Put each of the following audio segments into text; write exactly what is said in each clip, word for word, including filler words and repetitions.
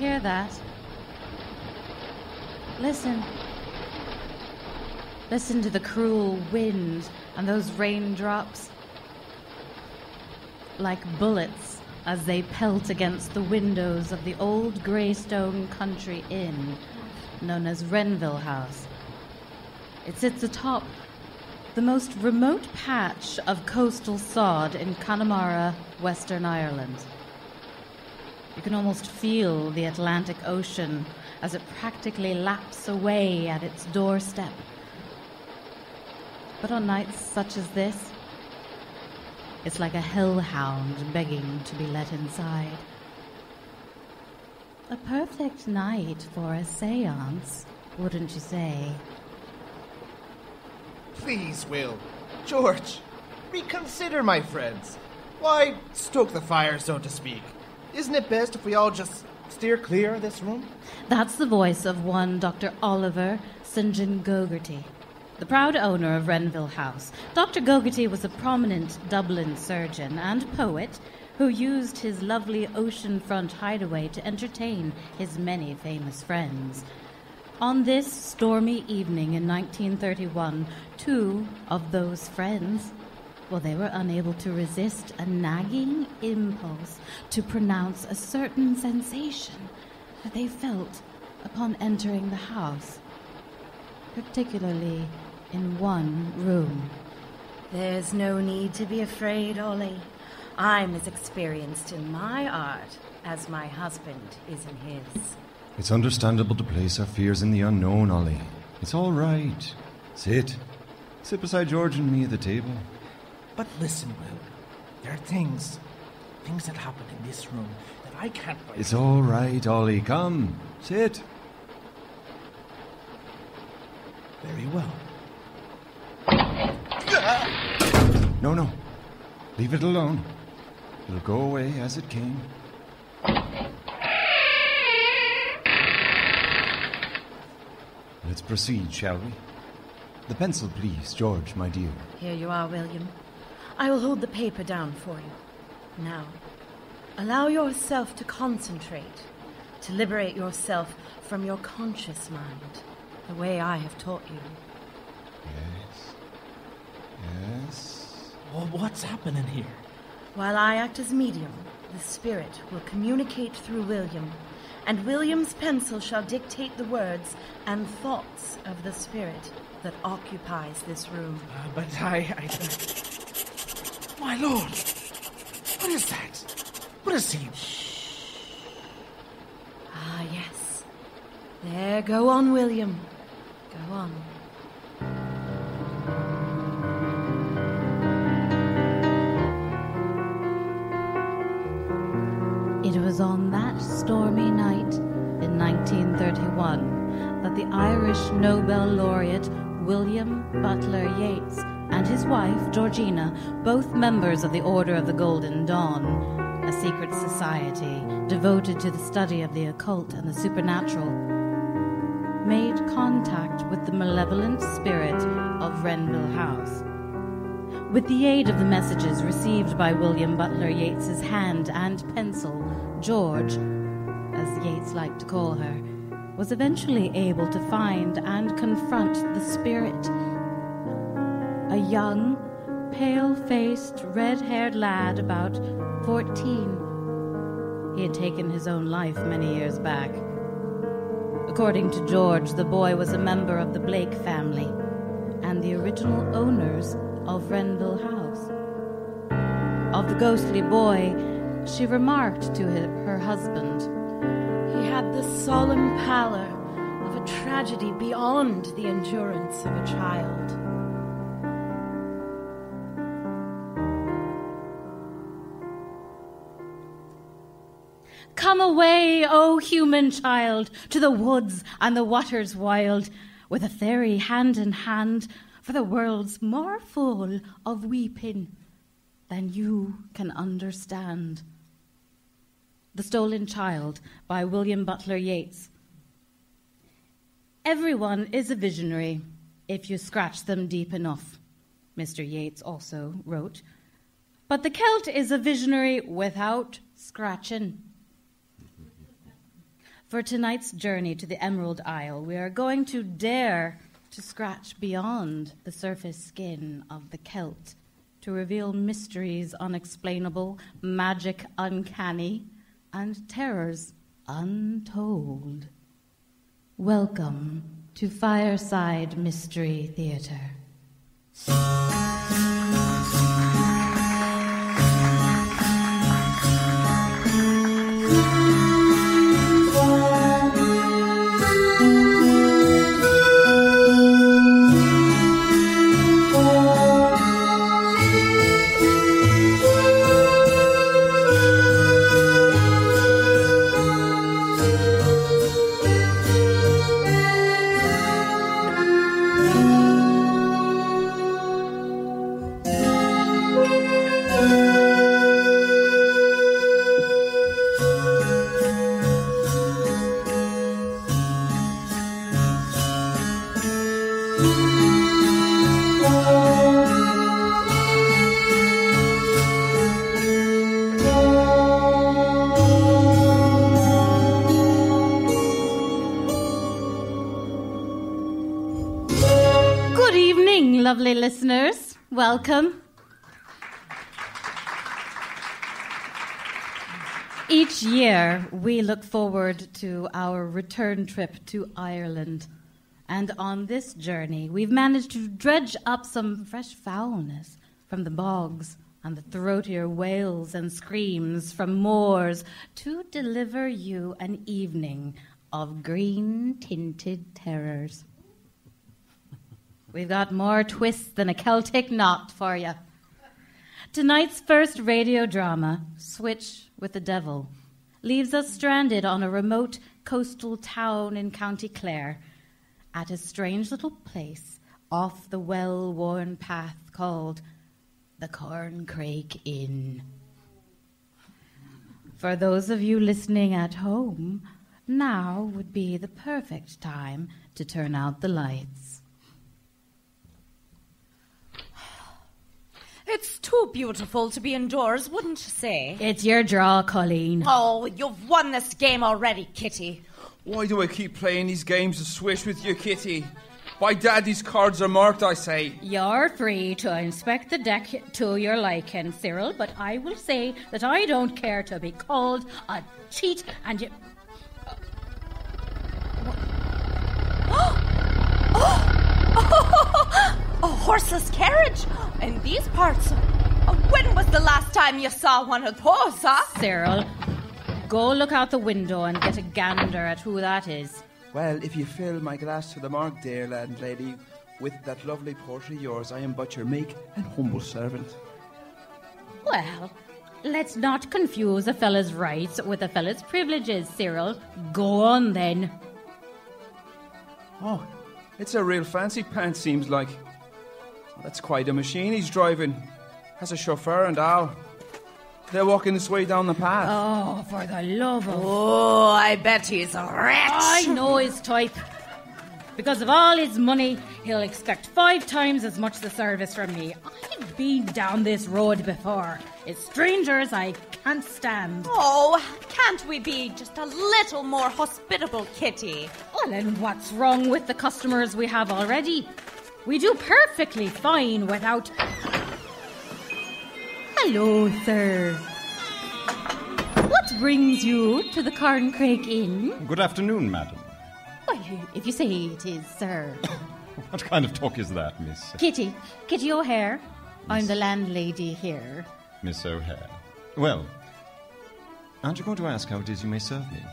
hear that? Listen. Listen to the cruel wind and those raindrops. Like bullets as they pelt against the windows of the old Greystone Country Inn, known as Renville House. It sits atop the most remote patch of coastal sod in Connemara, Western Ireland. You can almost feel the Atlantic Ocean as it practically laps away at its doorstep. But on nights such as this, it's like a hellhound begging to be let inside. A perfect night for a seance, wouldn't you say? Please, Will. George, reconsider, my friends. Why stoke the fire, so to speak? Isn't it best if we all just steer clear of this room? That's the voice of one Doctor Oliver Saint John Gogarty, the proud owner of Renville House. Doctor Gogarty was a prominent Dublin surgeon and poet who used his lovely oceanfront hideaway to entertain his many famous friends. On this stormy evening in nineteen thirty-one, two of those friends, well, they were unable to resist a nagging impulse to pronounce a certain sensation that they felt upon entering the house, particularly in one room. There's no need to be afraid, Ollie. I'm as experienced in my art as my husband is in his. It's understandable to place our fears in the unknown, Ollie. It's all right. Sit. Sit beside George and me at the table. But listen, Will. There are things, things that happen in this room that I can't... It's all right, Ollie. Come, sit. Very well. No, no. Leave it alone. It'll go away as it came. Let's proceed, shall we? The pencil, please, George, my dear. Here you are, William. I will hold the paper down for you. Now, allow yourself to concentrate, to liberate yourself from your conscious mind, the way I have taught you. Yes. Yes. Well, what's happening here? While I act as medium, the spirit will communicate through William, and William's pencil shall dictate the words and thoughts of the spirit that occupies this room. Uh, but I, I... My lord! What is that? What is he? Shh. Ah, yes. There, go on, William. Go on. It was on that stormy night in nineteen thirty-one that the Irish Nobel laureate William Butler Yeats and his wife Georgina, both members of the Order of the Golden Dawn, a secret society devoted to the study of the occult and the supernatural, made contact with the malevolent spirit of Renville House. With the aid of the messages received by William Butler Yeats's hand and pencil, George, as Yeats liked to call her, was eventually able to find and confront the spirit. A young, pale-faced, red-haired lad about fourteen. He had taken his own life many years back. According to George, the boy was a member of the Blake family and the original owners of Renville House. Of the ghostly boy, she remarked to her husband, "He had the solemn pallor of a tragedy beyond the endurance of a child." "Come away, O human child, to the woods and the waters wild, with a fairy hand in hand, for the world's more full of weeping than you can understand." The Stolen Child by William Butler Yeats. Everyone is a visionary if you scratch them deep enough, Mister Yeats also wrote. But the Celt is a visionary without scratching. For tonight's journey to the Emerald Isle, we are going to dare to scratch beyond the surface skin of the Celt to reveal mysteries unexplainable, magic uncanny, and terrors untold. Welcome to Fireside Mystery Theater. Lovely listeners, welcome. Each year, we look forward to our return trip to Ireland. And on this journey, we've managed to dredge up some fresh foulness from the bogs and the throatier wails and screams from moors to deliver you an evening of green-tinted terrors. We've got more twists than a Celtic knot for you. Tonight's first radio drama, Switch with the Devil, leaves us stranded on a remote coastal town in County Clare at a strange little place off the well-worn path called the Corncrake Inn. For those of you listening at home, now would be the perfect time to turn out the lights. It's too beautiful to be indoors, wouldn't you say? It's your draw, Colleen. Oh, you've won this game already, Kitty. Why do I keep playing these games of Swish with you, Kitty? Why, Daddy's cards are marked, I say. You're free to inspect the deck to your liking, Cyril, but I will say that I don't care to be called a cheat and you... Oh! Oh! A horseless carriage in these parts. When was the last time you saw one of those, huh? Cyril, go look out the window and get a gander at who that is. Well, if you fill my glass to the mark, dear landlady, with that lovely portrait of yours, I am but your meek and humble servant. Well, let's not confuse a fella's rights with a fella's privileges, Cyril. Go on, then. Oh, it's a real fancy pants, seems like. That's quite a machine he's driving. Has a chauffeur and all. They're walking this way down the path. Oh, for the love of... Oh, I bet he's a wretch. I know his type. Because of all his money, he'll expect five times as much the service from me. I've been down this road before. It's strangers I can't stand. Oh, can't we be just a little more hospitable, Kitty? Well, and what's wrong with the customers we have already? We do perfectly fine without... Hello, sir. What brings you to the Corncrake Inn? Good afternoon, madam. Well, if you say it is, sir. What kind of talk is that, Miss... Kitty. Kitty O'Hare. I'm the landlady here. Miss O'Hare. Well, aren't you going to ask how it is you may serve me?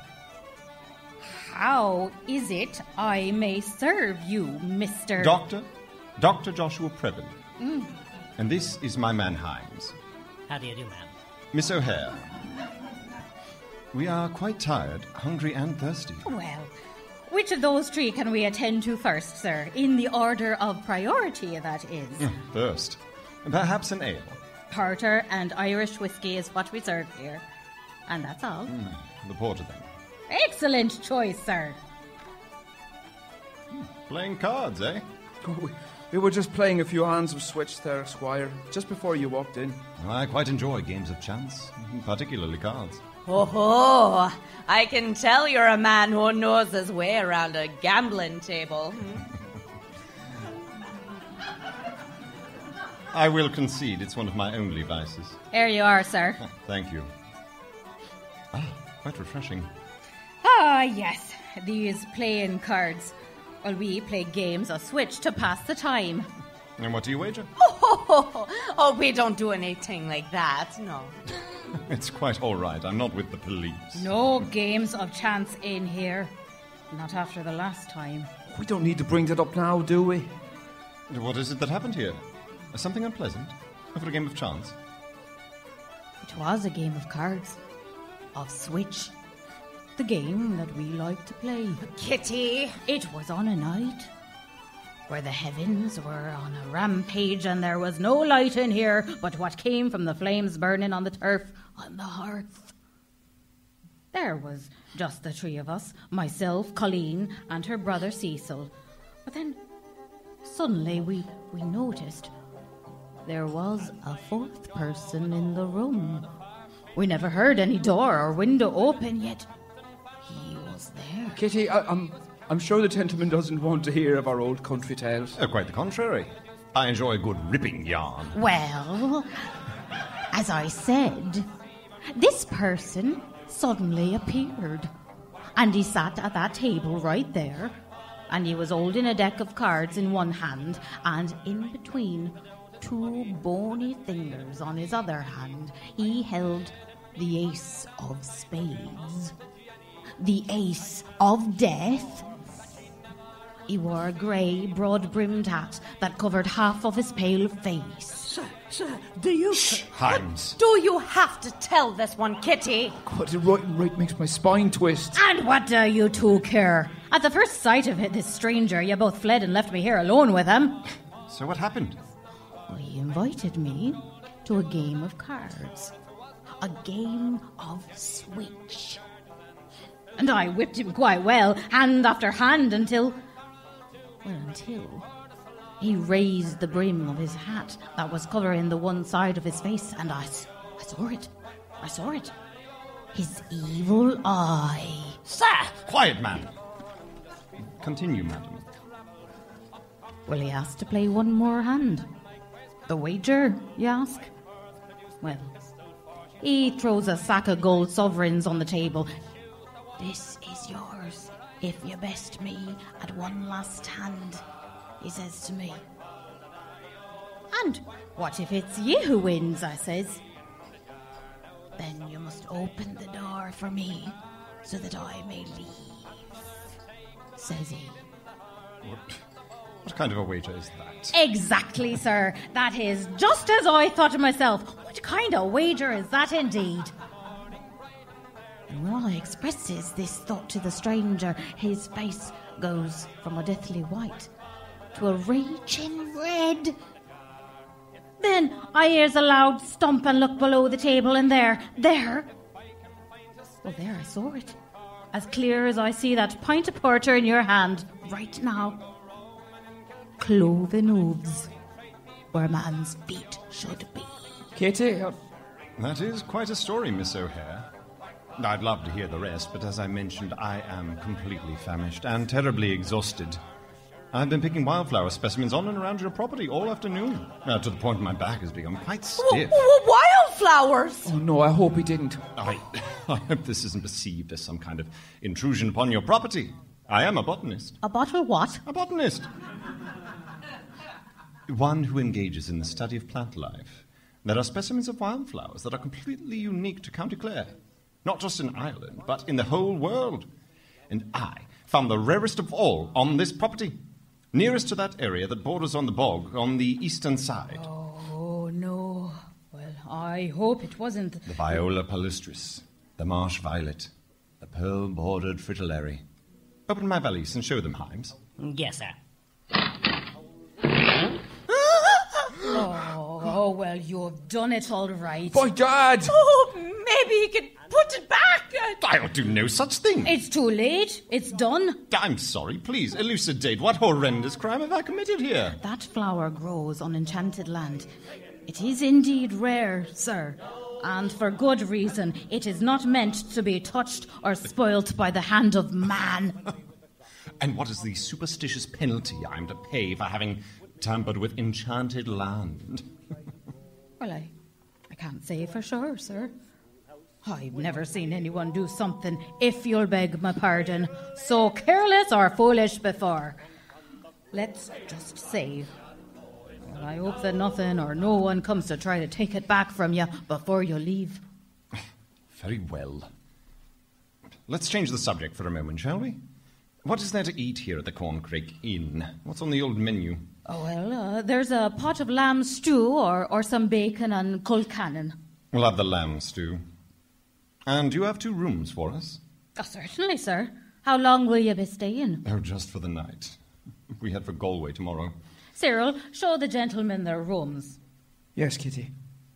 How is it I may serve you, Mister... Doctor? Doctor Joshua Previn. Mm. And this is my man Himes. How do you do, ma'am? Miss O'Hare. We are quite tired, hungry and thirsty. Well, which of those three can we attend to first, sir? In the order of priority, that is. Mm, thirst. Perhaps an ale. Porter and Irish whiskey is what we serve here. And that's all. Mm, the porter, then. Excellent choice, sir. Hmm, playing cards, eh? Oh, we, we were just playing a few hands of Switch there, Squire, just before you walked in. I quite enjoy games of chance, particularly cards. Ho ho! I can tell you're a man who knows his way around a gambling table. I will concede it's one of my only vices. Here you are, sir. Ah, thank you. Ah, quite refreshing. Ah, yes. These playing cards. Well, we play games of Switch to pass the time. And what do you wager? Oh, oh, we don't do anything like that, no. It's quite all right. I'm not with the police. No games of chance in here. Not after the last time. We don't need to bring that up now, do we? What is it that happened here? Something unpleasant? For a game of chance? It was a game of cards. Of Switch. The game that we like to play. Kitty! It was on a night where the heavens were on a rampage and there was no light in here but what came from the flames burning on the turf on the hearth. There was just the three of us, myself, Colleen, and her brother Cecil. But then, suddenly we, we noticed there was a fourth person in the room. We never heard any door or window open, yet he was there. Kitty, I, I'm I'm sure the gentleman doesn't want to hear of our old country tales. Oh, quite the contrary. I enjoy a good ripping yarn. Well, as I said, this person suddenly appeared. And he sat at that table right there. And he was holding a deck of cards in one hand, and in between two bony fingers on his other hand, he held the ace of spades. The ace of death. He wore a grey, broad-brimmed hat that covered half of his pale face. Sir, sir, do you... Shh, Himes. Do you have to tell this one, Kitty? God, it right, right makes my spine twist. And what do you two care? At the first sight of it, this stranger, you both fled and left me here alone with him. So what happened? Well, he invited me to a game of cards. A game of Switch. And I whipped him quite well, hand after hand, until... Well, until he raised the brim of his hat that was covering the one side of his face, and I, I saw it. I saw it. His evil eye. Sir! Quiet, man. Continue, madam. Well, he asked to play one more hand. The wager, you ask? Well, he throws a sack of gold sovereigns on the table. This is yours, if you best me at one last hand, he says to me. And what if it's you who wins, I says. Then you must open the door for me, so that I may leave, says he. What, what kind of a wager is that? Exactly, sir. That is just as I thought to myself. What kind of wager is that indeed? And when I expresses this thought to the stranger, his face goes from a deathly white to a raging red. Then I hears a loud stomp and look below the table, and there, there, well, there I saw it, as clear as I see that pint of porter in your hand right now. Cloven hooves, where a man's feet should be. Kitty, uh, That is quite a story, Miss O'Hare. I'd love to hear the rest, but as I mentioned, I am completely famished and terribly exhausted. I've been picking wildflower specimens on and around your property all afternoon, uh, to the point my back has become quite stiff. Wildflowers! oh no, I hope he didn't. I, I hope this isn't perceived as some kind of intrusion upon your property. I am a botanist. A bottle what? A botanist. One who engages in the study of plant life. There are specimens of wildflowers that are completely unique to County Clare. Not just in Ireland, but in the whole world. And I found the rarest of all on this property, nearest to that area that borders on the bog on the eastern side. Oh, no. Well, I hope it wasn't... The Viola palustris, the marsh violet, the pearl-bordered fritillary. Open my valise and show them, Himes. Yes, sir. Oh, oh, well, you've done it all right. By Dad! Oh, maybe he could put it back. I'll do no such thing. It's too late. It's done. I'm sorry. Please elucidate. What horrendous crime have I committed here? That flower grows on enchanted land. It is indeed rare, sir. And for good reason. It is not meant to be touched or spoilt by the hand of man. And what is the superstitious penalty I'm to pay for having tampered with enchanted land? Well, I, I can't say for sure, sir. I've never seen anyone do something, if you'll beg my pardon, so careless or foolish before. Let's just say, well, I hope that nothing or no one comes to try to take it back from you before you leave. Very well. Let's change the subject for a moment, shall we? What is there to eat here at the Corncrake Inn? What's on the old menu? Oh, well, uh, there's a pot of lamb stew or, or some bacon and culcannon. We'll have the lamb stew. And you have two rooms for us? Oh, certainly, sir. How long will you be staying? Oh, just for the night. We head for Galway tomorrow. Cyril, show the gentlemen their rooms. Yes, Kitty.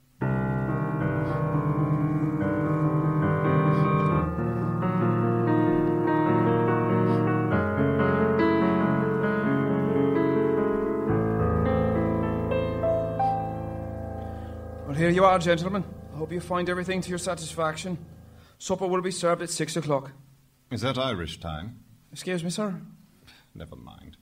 Well, here you are, gentlemen. I hope you find everything to your satisfaction. Supper will be served at six o'clock. Is that Irish time? Excuse me, sir? Never mind.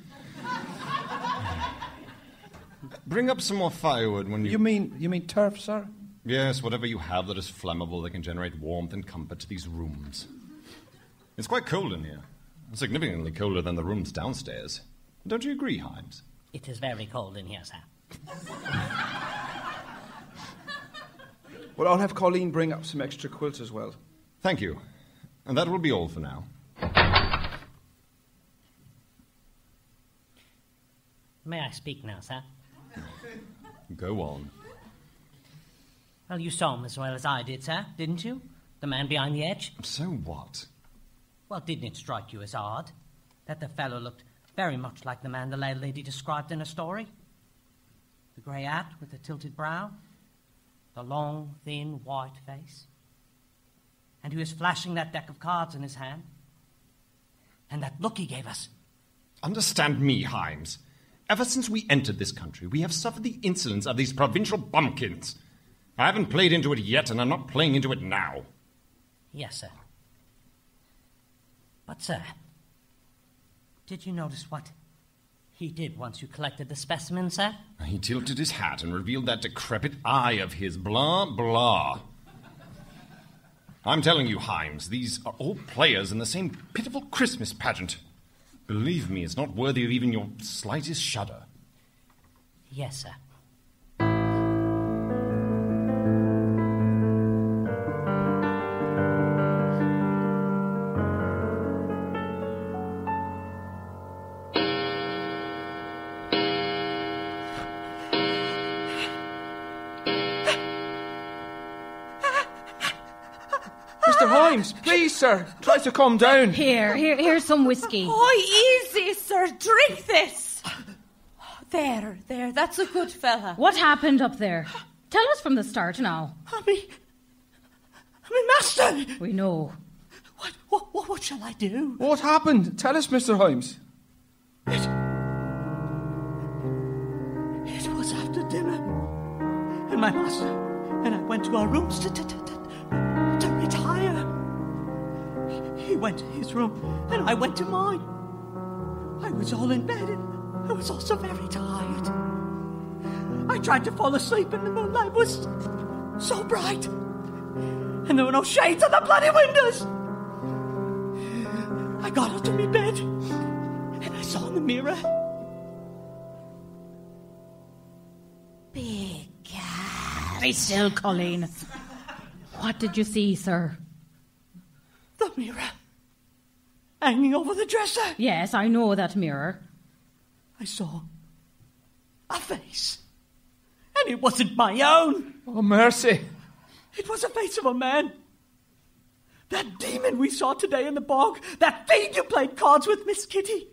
Bring up some more firewood when you... You mean, you mean turf, sir? Yes, whatever you have that is flammable that can generate warmth and comfort to these rooms. It's quite cold in here. Significantly colder than the rooms downstairs. Don't you agree, Himes? It is very cold in here, sir. Well, I'll have Colleen bring up some extra quilts as well. Thank you. And that will be all for now. May I speak now, sir? Go on. Well, you saw him as well as I did, sir, didn't you? The man behind the edge? So what? Well, didn't it strike you as odd that the fellow looked very much like the man the landlady described in her story? The grey hat with the tilted brow, the long, thin, white face. And he was flashing that deck of cards in his hand. And that look he gave us. Understand me, Himes. Ever since we entered this country, we have suffered the insolence of these provincial bumpkins. I haven't played into it yet, and I'm not playing into it now. Yes, sir. But, sir, did you notice what he did once you collected the specimen, sir? He tilted his hat and revealed that decrepit eye of his. Blah, blah. I'm telling you, Himes, these are all players in the same pitiful Christmas pageant. Believe me, it's not worthy of even your slightest shudder. Yes, sir. Mister Himes, please, sir, try to calm down. Here, here, here's some whiskey. Oh, easy, sir. Drink this. There, there. That's a good fella. What happened up there? Tell us from the start now. I mean, I mean, master. We know. What, what, what, what shall I do? What happened? Tell us, Mister Himes. It, it was after dinner, and my master and I went to our rooms to, to, to, to, to retire. He went to his room, and I went to mine. I was all in bed, and I was also very tired. I tried to fall asleep, and the moonlight was so bright, and there were no shades on the bloody windows. I got out of my bed, and I saw in the mirror. Big cat. Be still, Colleen. What did you see, sir? The mirror hanging over the dresser. Yes, I know that mirror. I saw a face, and it wasn't my own. Oh, mercy. It was the face of a man. That demon we saw today in the bog. That fiend you played cards with, Miss Kitty.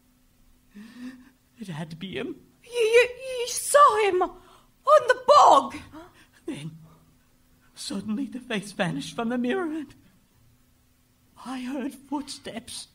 It had to be him. You, you, you saw him on the bog. Then, suddenly the face vanished from the mirror, and I heard footsteps.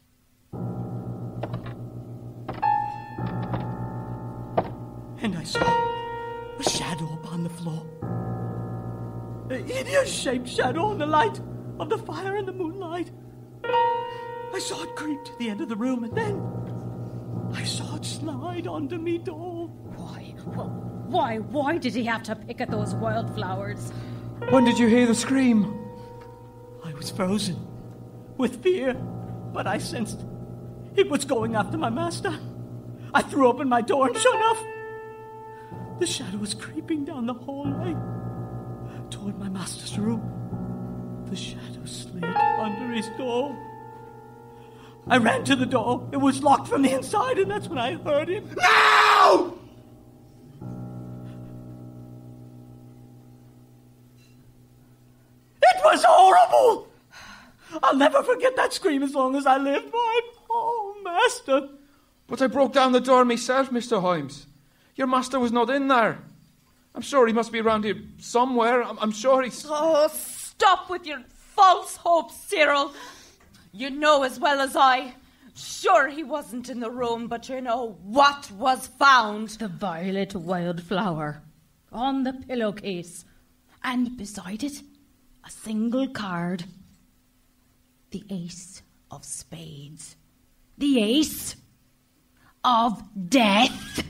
And I saw a shadow upon the floor. An hideous-shaped shadow in the light of the fire and the moonlight. I saw it creep to the end of the room, and then I saw it slide onto me door. Why? Well, why? Why did he have to pick at those wildflowers? When did you hear the scream? I was frozen with fear, but I sensed it was going after my master. I threw open my door, and sure enough, the shadow was creeping down the hallway toward my master's room. The shadow slid under his door. I ran to the door. It was locked from the inside, and that's when I heard him. No! It was horrible! I'll never forget that scream as long as I live. My poor master. But I broke down the door myself, Mister Holmes. Your master was not in there. I'm sure he must be around here somewhere. I'm, I'm sure he's... Oh, stop with your false hopes, Cyril. You know as well as I. Sure he wasn't in the room, but you know what was found. The violet wildflower on the pillowcase. And beside it, a single card. The ace of spades. The ace of death.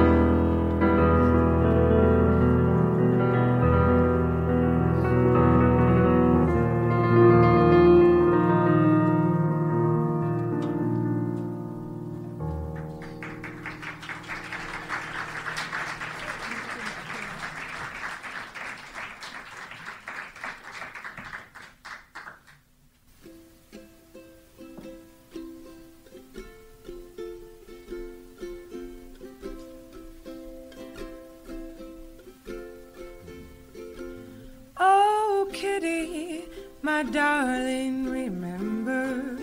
My darling, remember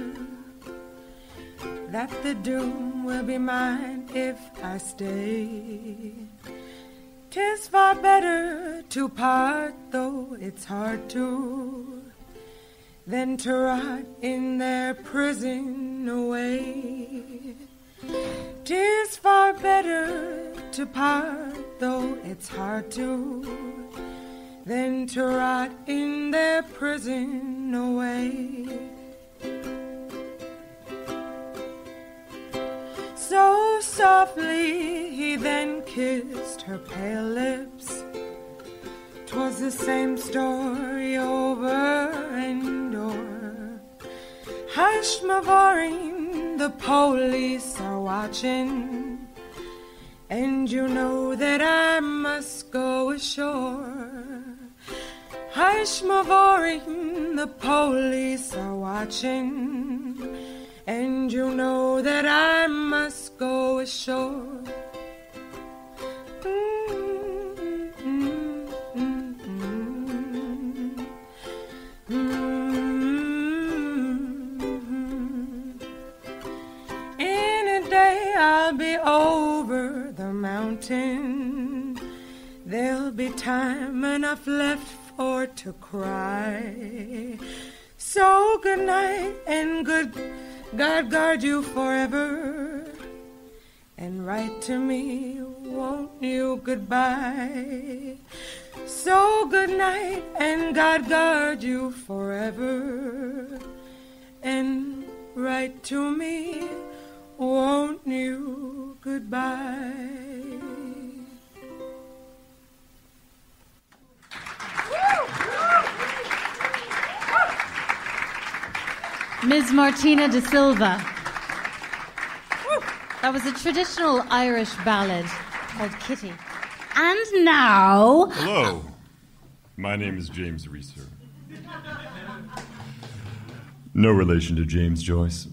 that the doom will be mine if I stay. 'Tis far better to part, though it's hard to, than to rot in their prison away. 'Tis far better to part, though it's hard to, than to rot in their prison away. So softly he then kissed her pale lips. 'Twas the same story over and over. Hush, Mavoureen, the police are watching, and you know that I must go ashore. Hush, Mavoureen, the police are watching, and you know that I must go ashore. Mm-hmm. Mm-hmm. In a day I'll be over the mountain. There'll be time enough left for to cry. So good night and good God guard you forever, and write to me, won't you, goodbye. So good night and God guard you forever, and write to me, won't you, goodbye. Miz Martina de Silva. That was a traditional Irish ballad called Kitty. And now... Hello. My name is James Reeser. No relation to James Joyce.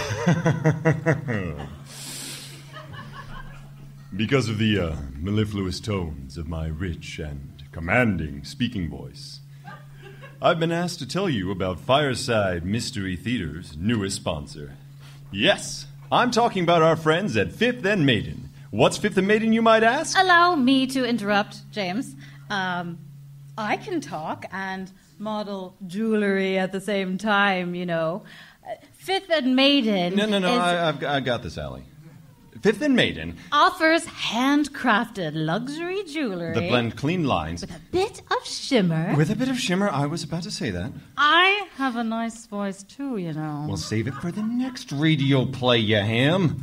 Because of the uh, mellifluous tones of my rich and commanding speaking voice, I've been asked to tell you about Fireside Mystery Theater's newest sponsor. Yes, I'm talking about our friends at Fifth and Maiden. What's Fifth and Maiden, you might ask? Allow me to interrupt, James. Um, I can talk and model jewelry at the same time, you know. Uh, Fifth and Maiden No, no, no, is... I, I've, I got this, Allie. Fifth and Maiden offers handcrafted luxury jewelry that blend clean lines with a bit of shimmer. With a bit of shimmer, I was about to say that. I have a nice voice too, you know. We'll save it for the next radio play, you ham.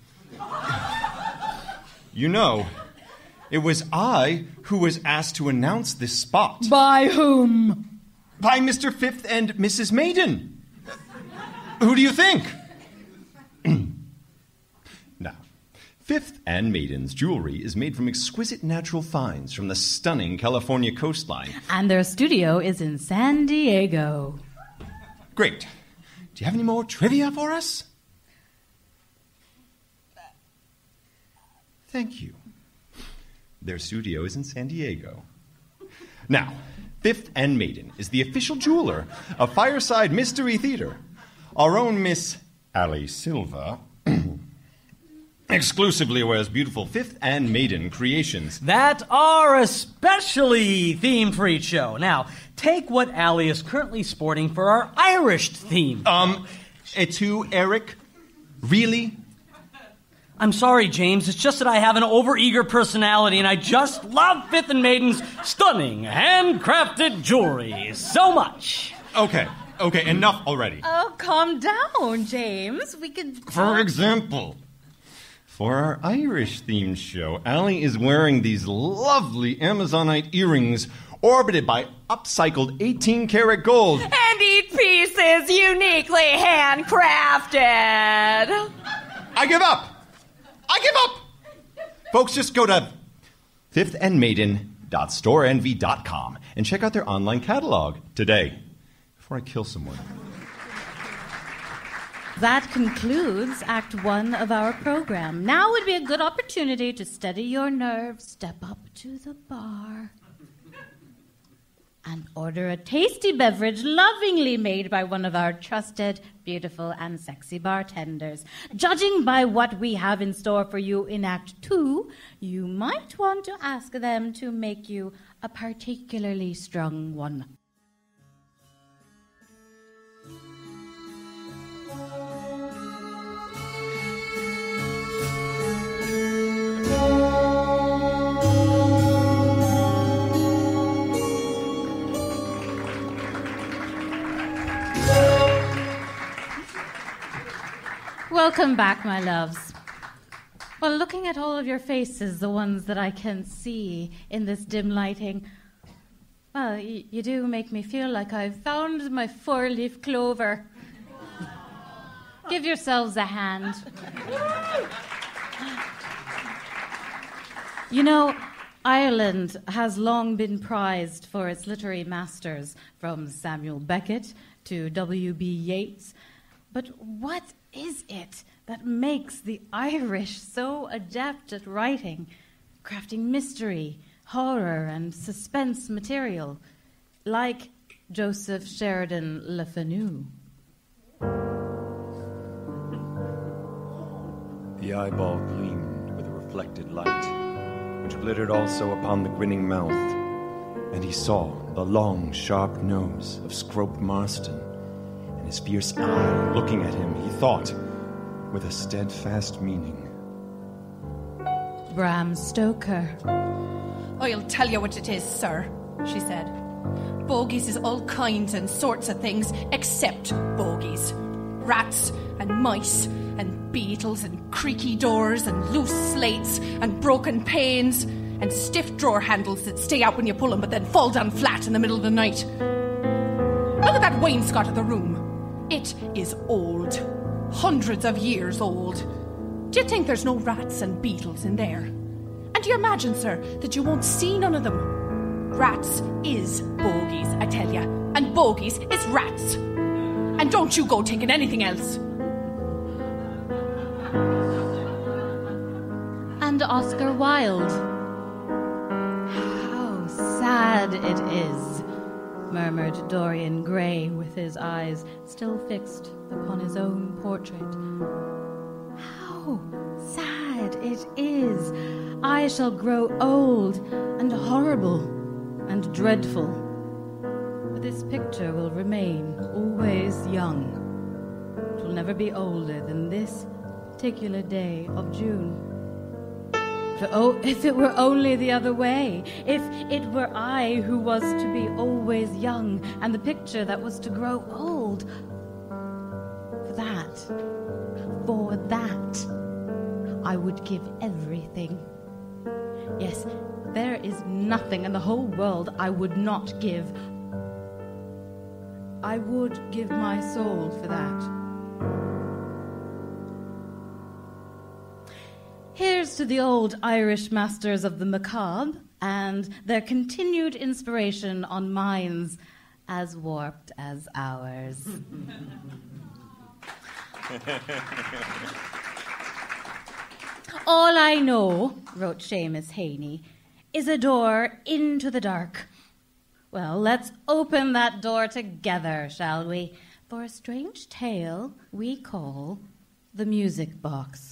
You know, it was I who was asked to announce this spot. By whom? By Mister Fifth and Missus Maiden. Who do you think? Now, Fifth and Maiden's jewelry is made from exquisite natural finds from the stunning California coastline. And their studio is in San Diego. Great. Do you have any more trivia for us? Thank you. Their studio is in San Diego. Now, Fifth and Maiden is the official jeweler of Fireside Mystery Theater. Our own Miss Ali Silva exclusively wears beautiful Fifth and Maiden creations that are especially themed for each show. Now, take what Ali is currently sporting for our Irish theme. Um, it's who, Eric? Really? I'm sorry, James. It's just that I have an overeager personality, and I just love Fifth and Maiden's stunning, handcrafted jewelry so much. Okay, okay, enough already. Oh, calm down, James. We can... For example, for our Irish-themed show, Ali is wearing these lovely Amazonite earrings orbited by upcycled eighteen-karat gold. And each piece is uniquely handcrafted. I give up! I give up! Folks, just go to fifth and maiden dot store envy dot com and check out their online catalog today before I kill someone. That concludes Act One of our program. Now would be a good opportunity to steady your nerves, step up to the bar, and order a tasty beverage lovingly made by one of our trusted, beautiful, and sexy bartenders. Judging by what we have in store for you in Act Two, you might want to ask them to make you a particularly strong one. Welcome back, my loves. Well, looking at all of your faces, the ones that I can see in this dim lighting, well, y- you do make me feel like I've found my four-leaf clover. Give yourselves a hand. You know, Ireland has long been prized for its literary masters, from Samuel Beckett to W B Yeats. But what is it that makes the Irish so adept at writing, crafting mystery, horror, and suspense material, like Joseph Sheridan Le Fanu? The eyeball gleamed with a reflected light, which glittered also upon the grinning mouth, and he saw the long, sharp nose of Scrope Marston, and his fierce eye looking at him, he thought, with a steadfast meaning. Bram Stoker. I'll tell you what it is, sir, she said. Bogies is all kinds and sorts of things except bogies. Rats and mice and beetles and creaky doors and loose slates and broken panes and stiff drawer handles that stay out when you pull them but then fall down flat in the middle of the night. Look at that wainscot of the room. It is old. Hundreds of years old. Do you think there's no rats and beetles in there? And do you imagine, sir, that you won't see none of them? Rats is bogies, I tell you. And bogies is rats. And don't you go thinking anything else. And Oscar Wilde. How sad it is, murmured Dorian Gray with his eyes still fixed upon his own portrait. How sad it is. I shall grow old and horrible and dreadful, but this picture will remain always young. It will never be older than this particular day of June. For, oh, if it were only the other way, if it were I who was to be always young, and the picture that was to grow old. For that, for that, I would give everything. Yes, there is nothing in the whole world I would not give. I would give my soul for that. Here's to the old Irish masters of the macabre and their continued inspiration on minds as warped as ours. All I know, wrote Seamus Heaney, is a door into the dark. Well, let's open that door together, shall we? For a strange tale we call The Music Box.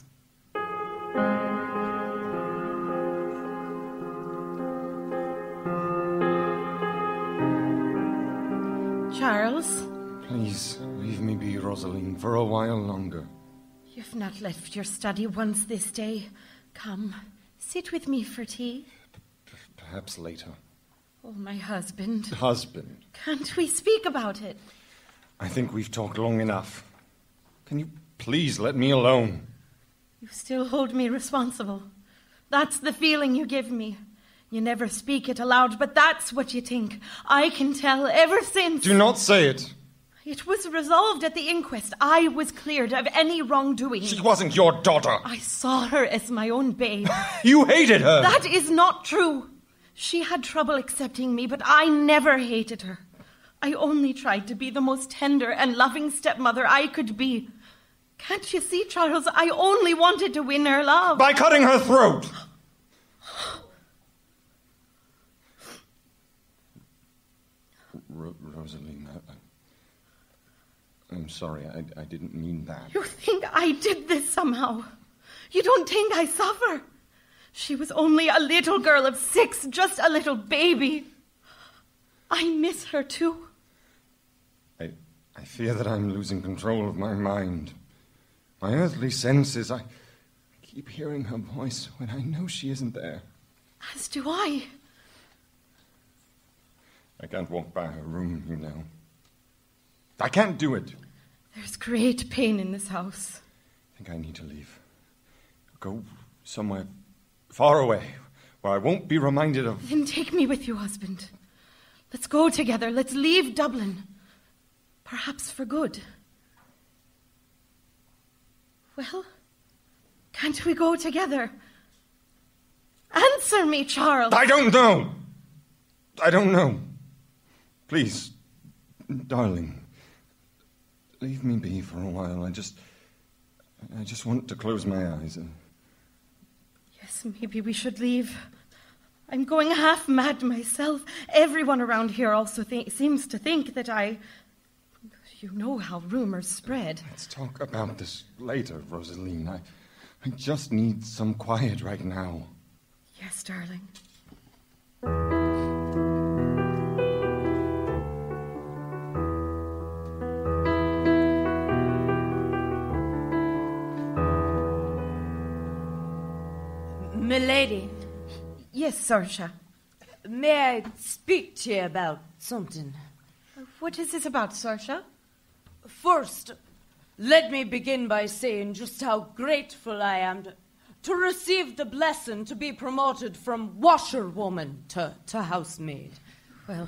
Charles? Please, leave me be, Rosaline, for a while longer. You've not left your study once this day. Come, sit with me for tea. P- perhaps later. Oh, my husband. Husband? Can't we speak about it? I think we've talked long enough. Can you please let me alone? You still hold me responsible. That's the feeling you give me. You never speak it aloud, but that's what you think. I can tell ever since... Do not say it. It was resolved at the inquest. I was cleared of any wrongdoing. She wasn't your daughter. I saw her as my own babe. You hated her. That is not true. She had trouble accepting me, but I never hated her. I only tried to be the most tender and loving stepmother I could be. Can't you see, Charles? I only wanted to win her love. By cutting her throat. Ro- Rosaline, I, I'm sorry. I, I didn't mean that. You think I did this somehow? You don't think I suffer? She was only a little girl of six, just a little baby. I miss her too. I, I fear that I'm losing control of my mind. My earthly senses, I keep hearing her voice when I know she isn't there. As do I. I can't walk by her room, you know. I can't do it. There's great pain in this house. I think I need to leave. Go somewhere far away, where I won't be reminded of... Then take me with you, husband. Let's go together. Let's leave Dublin. Perhaps for good. Well, can't we go together? Answer me, Charles. I don't know. I don't know. Please, darling, leave me be for a while. I just... I just want to close my eyes. And... Yes, maybe we should leave. I'm going half mad myself. Everyone around here also th- seems to think that I... You know how rumors spread. Let's talk about this later, Rosaline. I, I just need some quiet right now. Yes, darling. Milady. Yes, Saoirse. May I speak to you about something? What is this about, Saoirse? First, let me begin by saying just how grateful I am to, to receive the blessing to be promoted from washerwoman to, to housemaid. Well,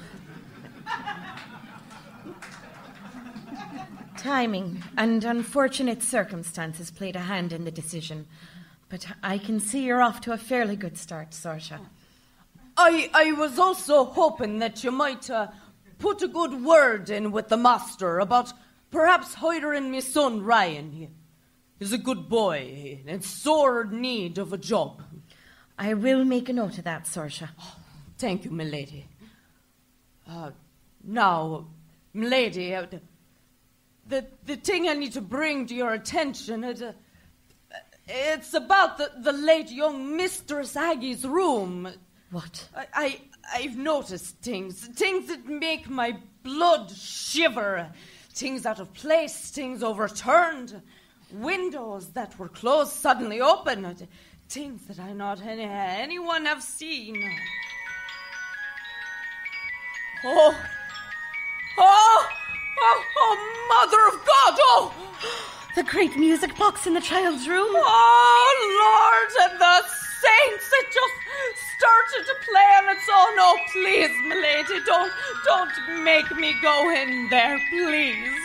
timing and unfortunate circumstances played a hand in the decision. But I can see you're off to a fairly good start, Saoirse. I, I was also hoping that you might uh, put a good word in with the master about perhaps hiring my son Ryan. He, he's a good boy in sore need of a job. I will make a note of that, Saoirse. Oh, thank you, milady. Uh, now, milady, uh, the, the thing I need to bring to your attention is... Uh, It's about the, the late young Mistress Aggie's room. What? I, I, I've noticed things. Things that make my blood shiver. Things out of place, things overturned. windows that were closed suddenly open, uh, things that I not any, anyone have seen. Oh, oh, oh, oh, Mother of God, oh! The great music box in the child's room. Oh, Lord, and the saints, it just started to play on its own. Oh, please, milady, don't, don't make me go in there, please.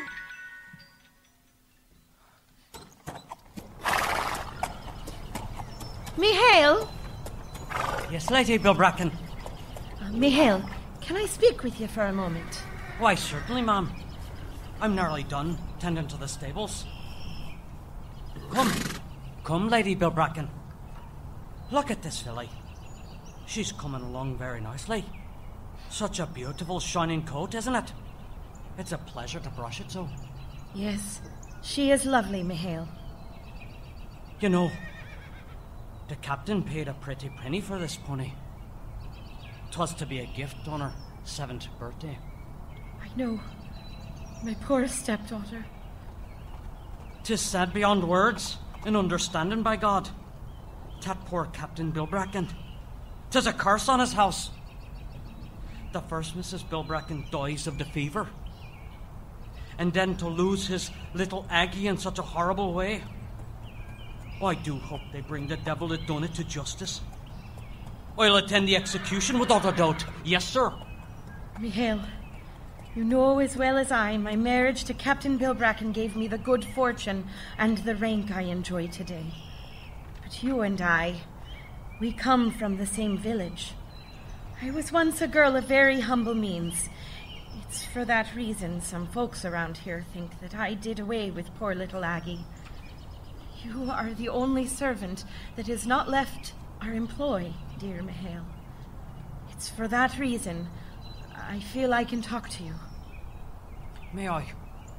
Mihail? Yes, Lady Bilbracken. Uh, Mihail, can I speak with you for a moment? Why, certainly, ma'am. I'm nearly done tending to the stables. Come, come, Lady Bilbracken. Look at this filly. She's coming along very nicely. Such a beautiful shining coat, isn't it? It's a pleasure to brush it so. Yes, she is lovely, Mihail. You know, the captain paid a pretty penny for this pony. 'Twas to be a gift on her seventh birthday. I know. My poor stepdaughter. 'Tis sad beyond words and understanding, by God. That poor Captain Bilbracken. 'Tis a curse on his house. The first Missus Bilbracken dies of the fever. And then to lose his little Aggie in such a horrible way. I do hope they bring the devil that done it to justice. I'll attend the execution without a doubt. Yes, sir. Mihail, you know as well as I, my marriage to Captain Bilbracken gave me the good fortune and the rank I enjoy today. But you and I, we come from the same village. I was once a girl of very humble means. It's for that reason some folks around here think that I did away with poor little Aggie. You are the only servant that is not left our employ, dear Mihail. It's for that reason I feel I can talk to you. May I?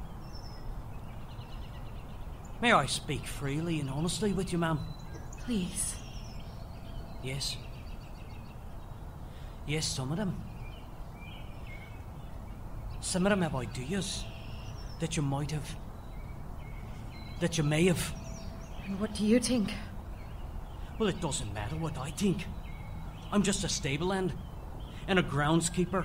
May I speak freely and honestly with you, ma'am? Please. Yes. Yes, some of them. Some of them have ideas that you might have, that you may have. And what do you think? Well, it doesn't matter what I think. I'm just a stable hand and a groundskeeper.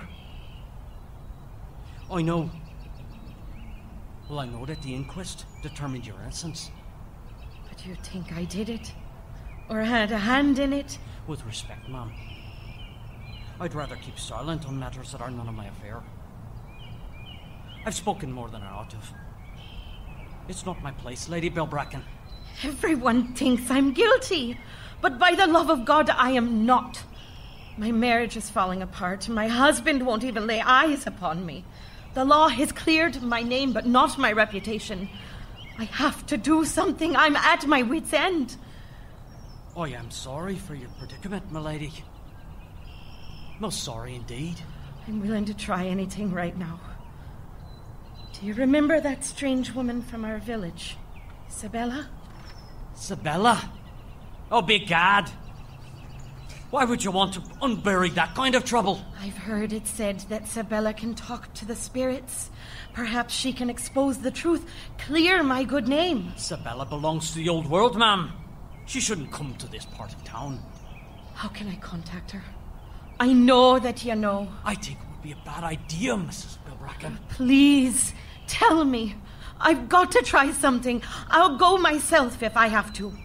I know. Well, I know that the inquest determined your innocence. But you think I did it? Or had a hand in it? With respect, ma'am, I'd rather keep silent on matters that are none of my affair. I've spoken more than I ought to. It's not my place, Lady Bilbracken. Everyone thinks I'm guilty, but by the love of God, I am not. My marriage is falling apart. My husband won't even lay eyes upon me. The law has cleared my name, but not my reputation. I have to do something. I'm at my wit's end. I am sorry for your predicament, my lady. Most sorry indeed. I'm willing to try anything right now. Do you remember that strange woman from our village? Isabella? Isabella? Oh, begad! Why would you want to unbury that kind of trouble? I've heard it said that Isabella can talk to the spirits. Perhaps she can expose the truth, clear my good name. Isabella belongs to the old world, ma'am. She shouldn't come to this part of town. How can I contact her? I know that you know. I think it would be a bad idea, Missus Bilbracken. Please, tell me. I've got to try something. I'll go myself if I have to.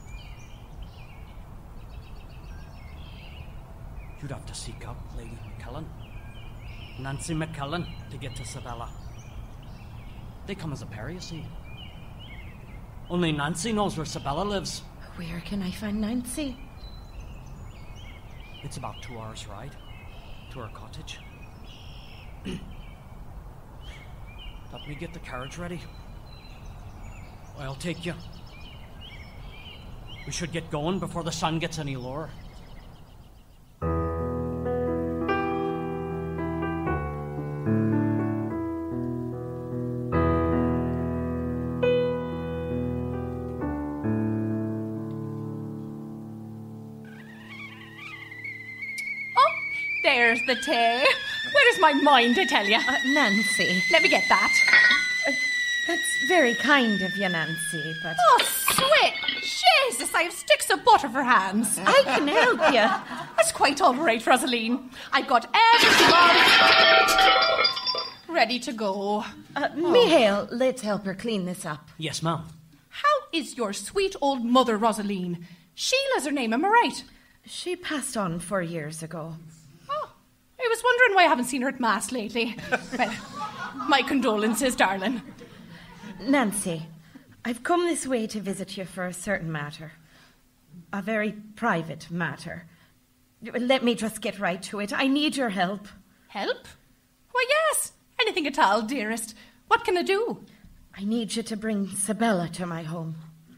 You'd have to seek out Lady McKellen, Nancy McKellen, to get to Isabella. They come as a pair, you see. Only Nancy knows where Isabella lives. Where can I find Nancy? It's about two hours' ride to her cottage. Let me get the carriage ready. I'll take you. We should get going before the sun gets any lower. There's the tea. Where is my mind, I tell you? Uh, Nancy. Let me get that. Uh, That's very kind of you, Nancy, but... Oh, sweet Jesus, I have sticks of butter for hands. I can help you. That's quite all right, Rosaline. I've got everything ready to go. Uh, Mihail, let's help her clean this up. Yes, ma'am. How is your sweet old mother, Rosaline? Sheila's her name, am I right? She passed on four years ago. Oh, I was wondering why I haven't seen her at Mass lately. Well, my condolences, darling. Nancy, I've come this way to visit you for a certain matter. A very private matter. Let me just get right to it. I need your help. Help? Why, yes. Anything at all, dearest. What can I do? I need you to bring Sabella to my home.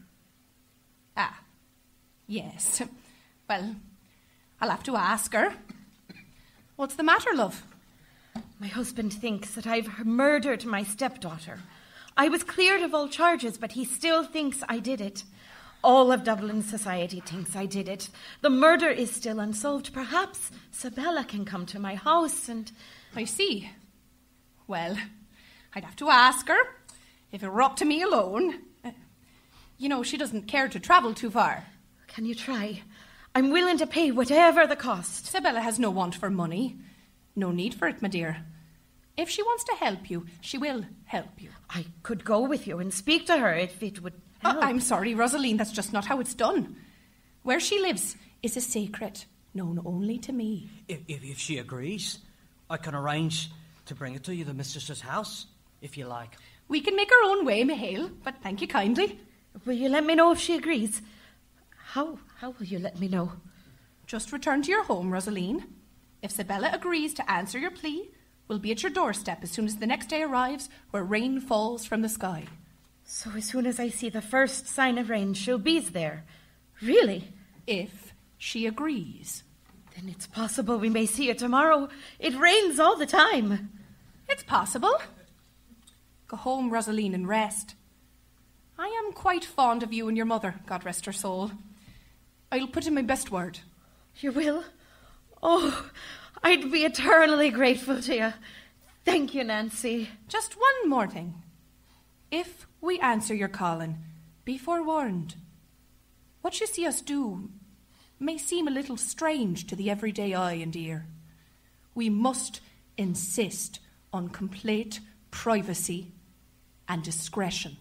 Ah, yes. Well, I'll have to ask her. What's the matter, love? My husband thinks that I've murdered my stepdaughter. I was cleared of all charges, but he still thinks I did it. All of Dublin society thinks I did it. The murder is still unsolved. Perhaps Sabella can come to my house and... I see. Well, I'd have to ask her. If it were up to me alone. Uh, you know, she doesn't care to travel too far. Can you try? I'm willing to pay whatever the cost. Sabella has no want for money. No need for it, my dear. If she wants to help you, she will help you. I could go with you and speak to her if it would help. Oh, I'm sorry, Rosaline, that's just not how it's done. Where she lives is a secret, known only to me. If, if, if she agrees, I can arrange to bring it to you, the mistress's house, if you like. We can make our own way, Mihail, but thank you kindly. Will you let me know if she agrees? How, how will you let me know? Just return to your home, Rosaline. If Sabella agrees to answer your plea, we'll be at your doorstep as soon as the next day arrives, where rain falls from the sky. So as soon as I see the first sign of rain, she'll be there. Really? If she agrees. Then it's possible we may see her tomorrow. It rains all the time. It's possible. Go home, Rosaline, and rest. I am quite fond of you and your mother, God rest her soul. I'll put in my best word. You will? Oh, I'd be eternally grateful to you. Thank you, Nancy. Just one more thing. If we answer your calling, be forewarned. What you see us do may seem a little strange to the everyday eye and ear. We must insist on complete privacy and discretion.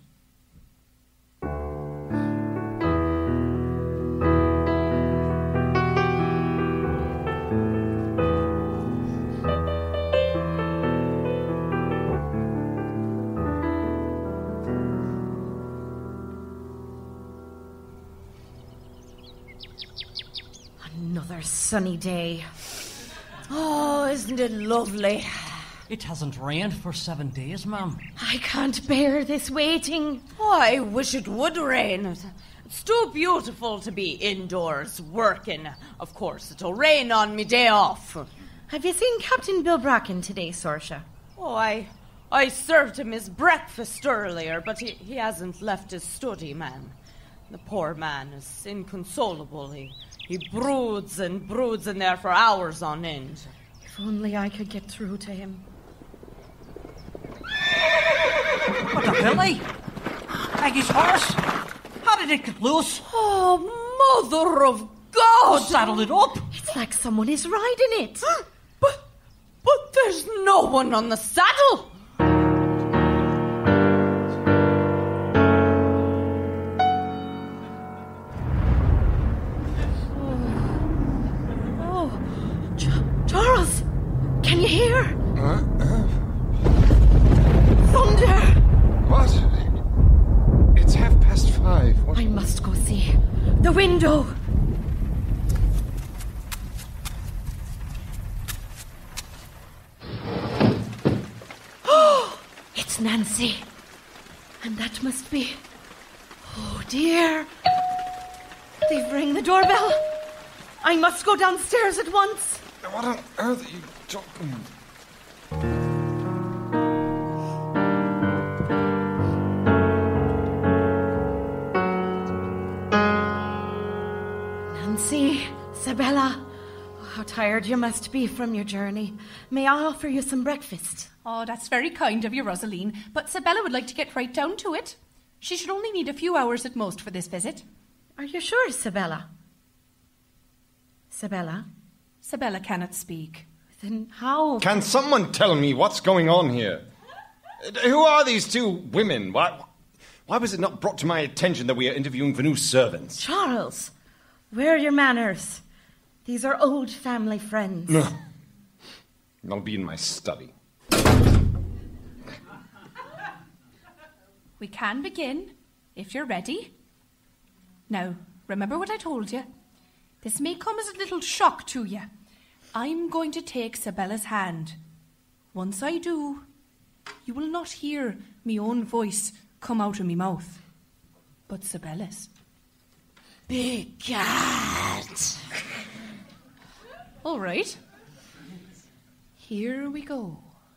Another sunny day. Oh, isn't it lovely? It hasn't rained for seven days, ma'am. I can't bear this waiting. Oh, I wish it would rain. It's too beautiful to be indoors working. Of course, it'll rain on me day off. Have you seen Captain Bill Bracken today, Saoirse? Oh, I I served him his breakfast earlier, but he, he hasn't left his study, man. The poor man is inconsolable. He, he broods and broods in there for hours on end. If only I could get through to him. What the Billy? Maggie's horse? How did it get loose? Oh, mother of God! Saddled it up. It's like someone is riding it. but, but there's no one on the saddle. Oh, oh, Ch- Charles, can you hear? Uh, uh. Thunder! What? It's half past five. What? I must go see. The window! Oh! It's Nancy. And that must be... Oh, dear. They've rang the doorbell. I must go downstairs at once. What on earth are you talking about? Nancy, Sabella, how tired you must be from your journey. May I offer you some breakfast? Oh, that's very kind of you, Rosaline, but Sabella would like to get right down to it. She should only need a few hours at most for this visit. Are you sure, Sabella? Sabella? Sabella cannot speak. Then how... Can someone tell me what's going on here? Who are these two women? Why, why was it not brought to my attention that we are interviewing for new servants? Charles, where are your manners? These are old family friends. No. I'll be in my study. We can begin, if you're ready. Now, remember what I told you. This may come as a little shock to you. I'm going to take Sabella's hand. Once I do, you will not hear me own voice come out of me mouth, but Sabella's. Big cat. All right. Here we go.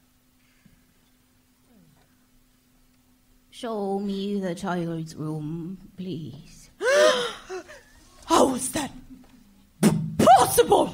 Show me the child's room, please. How is that possible?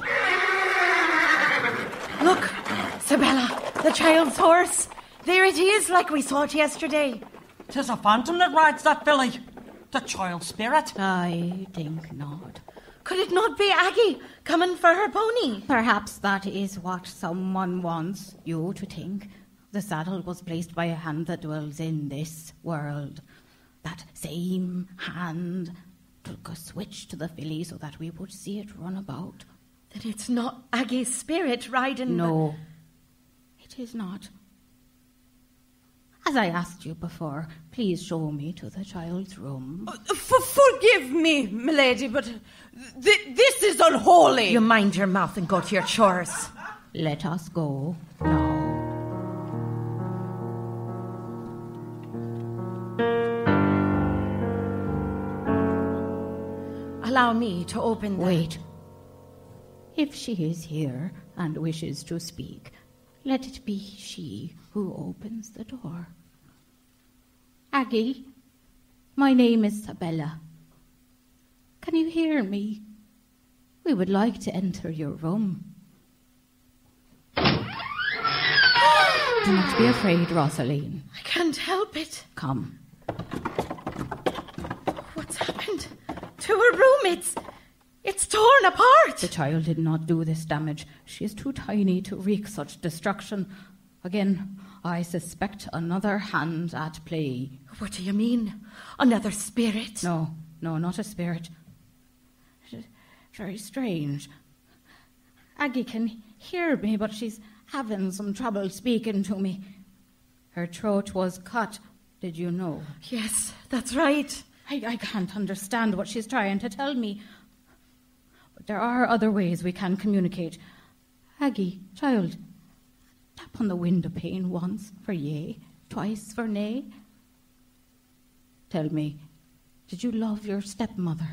Look, Sabella, the child's horse. There it is, like we saw it yesterday. 'Tis a phantom that rides that filly. The child's spirit. I think not. Could it not be Aggie coming for her pony? Perhaps that is what someone wants you to think. The saddle was placed by a hand that dwells in this world. That same hand took a switch to the filly so that we would see it run about. Then it's not Aggie's spirit riding... No, it is not. As I asked you before, please show me to the child's room. Uh, f- forgive me, milady, but th- this is unholy. You mind your mouth and go to your chores. Let us go now. Allow me to open the... Wait. If she is here and wishes to speak, let it be she who opens the door. Aggie, my name is Sabella. Can you hear me? We would like to enter your room. Do not be afraid, Rosaline. I can't help it. Come. What's happened to her room? It's... It's torn apart. The child did not do this damage. She is too tiny to wreak such destruction. Again, I suspect another hand at play. What do you mean? Another spirit? No, no, not a spirit. Very strange. Aggie can hear me, but she's having some trouble speaking to me. Her throat was cut, did you know? Yes, that's right. I, I can't understand what she's trying to tell me. But there are other ways we can communicate. Aggie, child, tap on the window pane once for yea, twice for nay. Tell me, did you love your stepmother?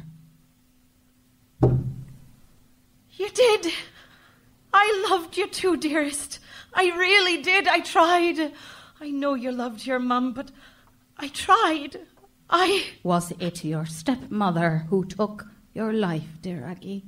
You did. I loved you too, dearest. I really did. I tried. I know you loved your mum, but I tried. I... Was it your stepmother who took your life, dear Aggie?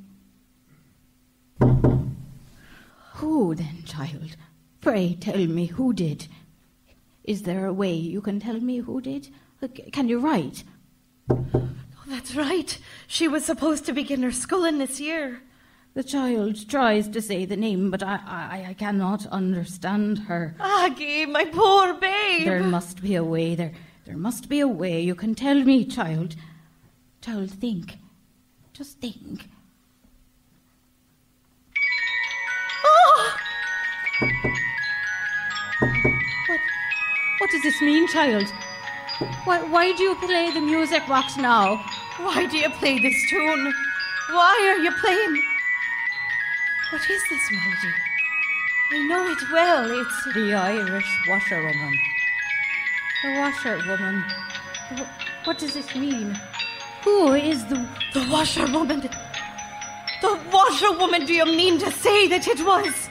Who then, child? Pray tell me who did. Is there a way you can tell me who did? Can you write? Oh, that's right. She was supposed to begin her schooling this year. The child tries to say the name, but I, I, I cannot understand her. Aggie, my poor babe. There must be a way. There, there must be a way. You can tell me, child. Child, think. Just think. Oh! What, what does this mean, child? Why, why do you play the music box now? Why do you play this tune? Why are you playing? What is this melody? I know it well. It's the Irish washerwoman. The washerwoman. What does this mean? Who is the... The washerwoman? The washerwoman, do you mean to say that it was...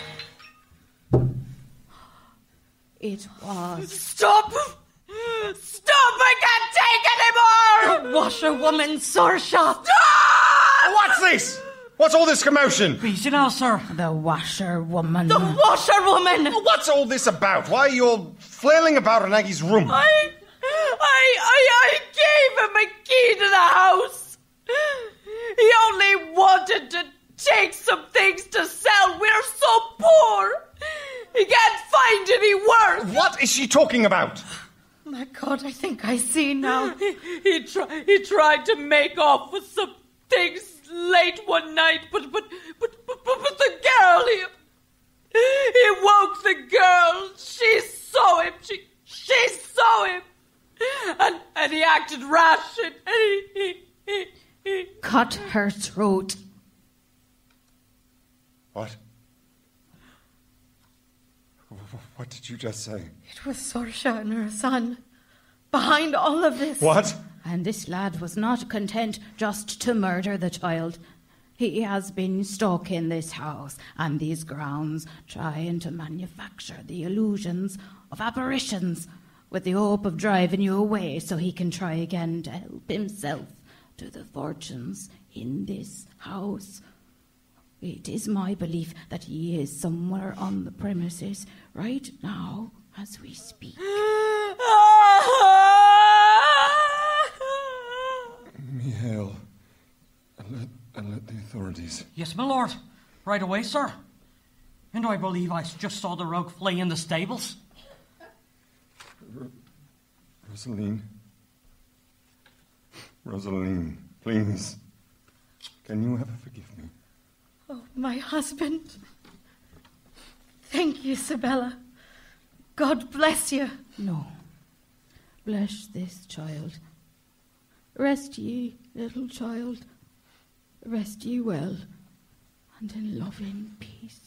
It was... Stop! Stop! I can't take anymore! The washerwoman, Saoirse! Stop! What's this? What's all this commotion? Easy now, sir. The washerwoman. The washerwoman! What's all this about? Why are you all flailing about in Aggie's room? I, I, I, I gave him a key to the house. He only wanted to take some things to sell. We're so poor. He can't find any work. What is she talking about? My God, I think I see now. He, he, try, he tried to make off with some things late one night, but but but but, but, but the girl, he, he woke the girl. She saw him. She she saw him, and and he acted rash. And he, he, he, he. Cut her throat. What? What did you just say? It was Saoirse and her son behind all of this. What? And this lad was not content just to murder the child. He has been stalking this house and these grounds, trying to manufacture the illusions of apparitions with the hope of driving you away so he can try again to help himself to the fortunes in this house. It is my belief that he is somewhere on the premises right now as we speak. Mihail, alert, alert the authorities. Yes, my lord. Right away, sir. And I believe I just saw the rogue flee in the stables. R- Rosaline. Rosaline, please. Can you ever forgive me? Oh, my husband. Thank you, Sabella. God bless you. No. Bless this child. Rest ye, little child. Rest ye well, and in loving peace.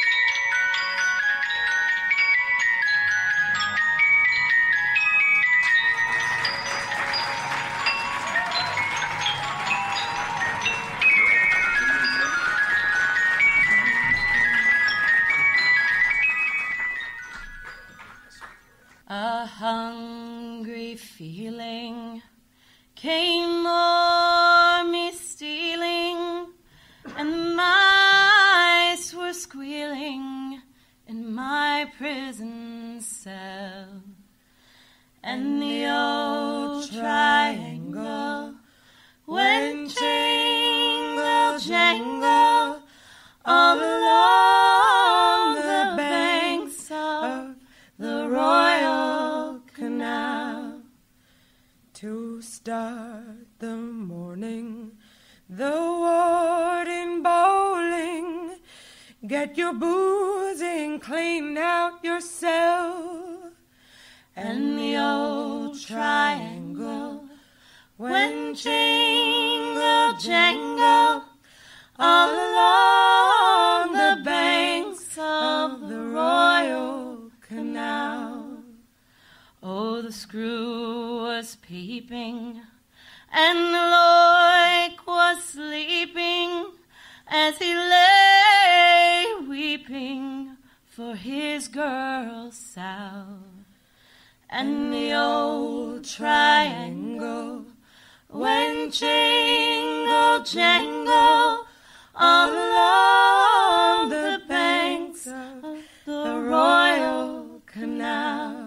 A hungry feeling came o'er me stealing, and mice were squealing in my prison cell. And the old triangle went jingle, jangle all along the banks of the Royal Canal. To start the morning, the warden bowling. Get your boozing, clean out your cell. And the old triangle went jingle, jangle all along the banks of the Royal Canal. Oh, the screw was peeping, and the Loic was sleeping, as he lay weeping for his girl Sal. And the old triangle went jingle, jangle all along the banks of the Royal Canal.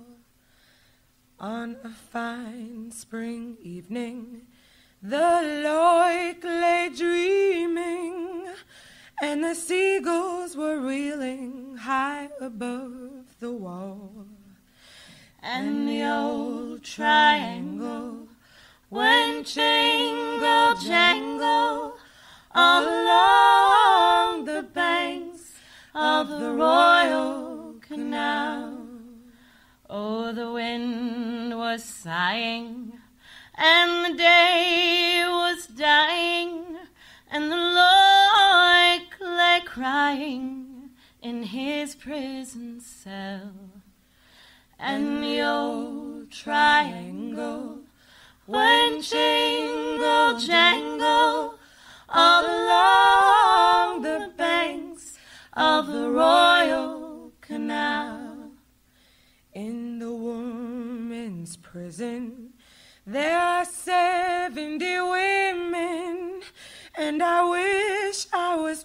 On a fine spring evening, the Loic lay dreaming, and the seagulls were reeling high above the wall. And the old triangle went jingle, jangle all along the banks of the Royal Canal. Oh, the wind was sighing, and the day was dying, and the Loic lay crying in his prison cell. And the old triangle went jingle, jangle all along the banks of the Royal Canal. In the woman's prison, there are seventy women, and I wish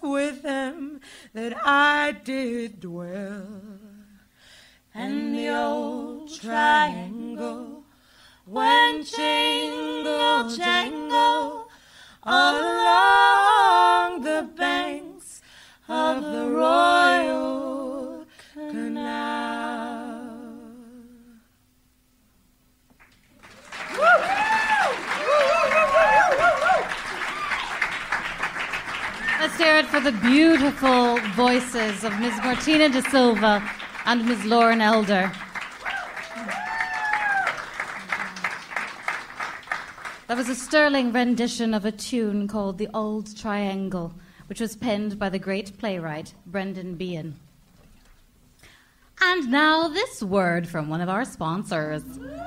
with them that I did dwell. And the old triangle went jingle, jangle along the banks of the Royal Canal. Let's hear it for the beautiful voices of Miss Martina de Silva and Miss Lauren Elder. That was a sterling rendition of a tune called The Old Triangle, which was penned by the great playwright Brendan Behan. And now this word from one of our sponsors.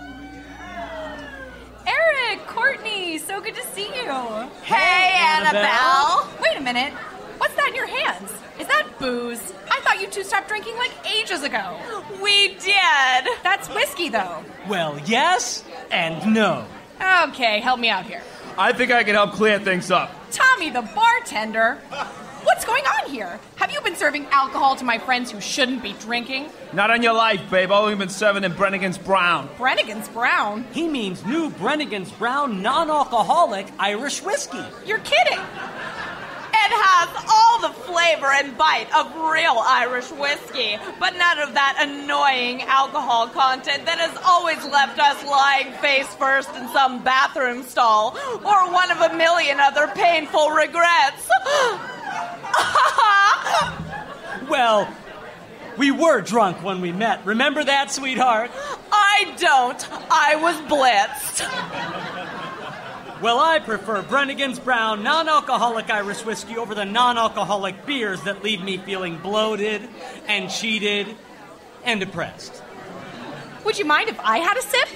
Eric, Courtney, so good to see you. Hey, Annabelle. Annabelle. Wait a minute. What's that in your hands? Is that booze? I thought you two stopped drinking like ages ago. We did. That's whiskey, though. Well, yes and no. Okay, help me out here. I think I can help clear things up. Tommy, the bartender. What's going on here? Have you been serving alcohol to my friends who shouldn't be drinking? Not on your life, babe. All we've been serving in Brennigan's Brown. Brennigan's Brown? He means new Brennigan's Brown non-alcoholic Irish whiskey. You're kidding. It has all the flavor and bite of real Irish whiskey, but none of that annoying alcohol content that has always left us lying face first in some bathroom stall or one of a million other painful regrets. Well, we were drunk when we met. Remember that, sweetheart? I don't. I was blitzed. Well, I prefer Brennigan's Brown non-alcoholic Irish whiskey over the non-alcoholic beers that leave me feeling bloated and cheated and depressed. Would you mind if I had a sip?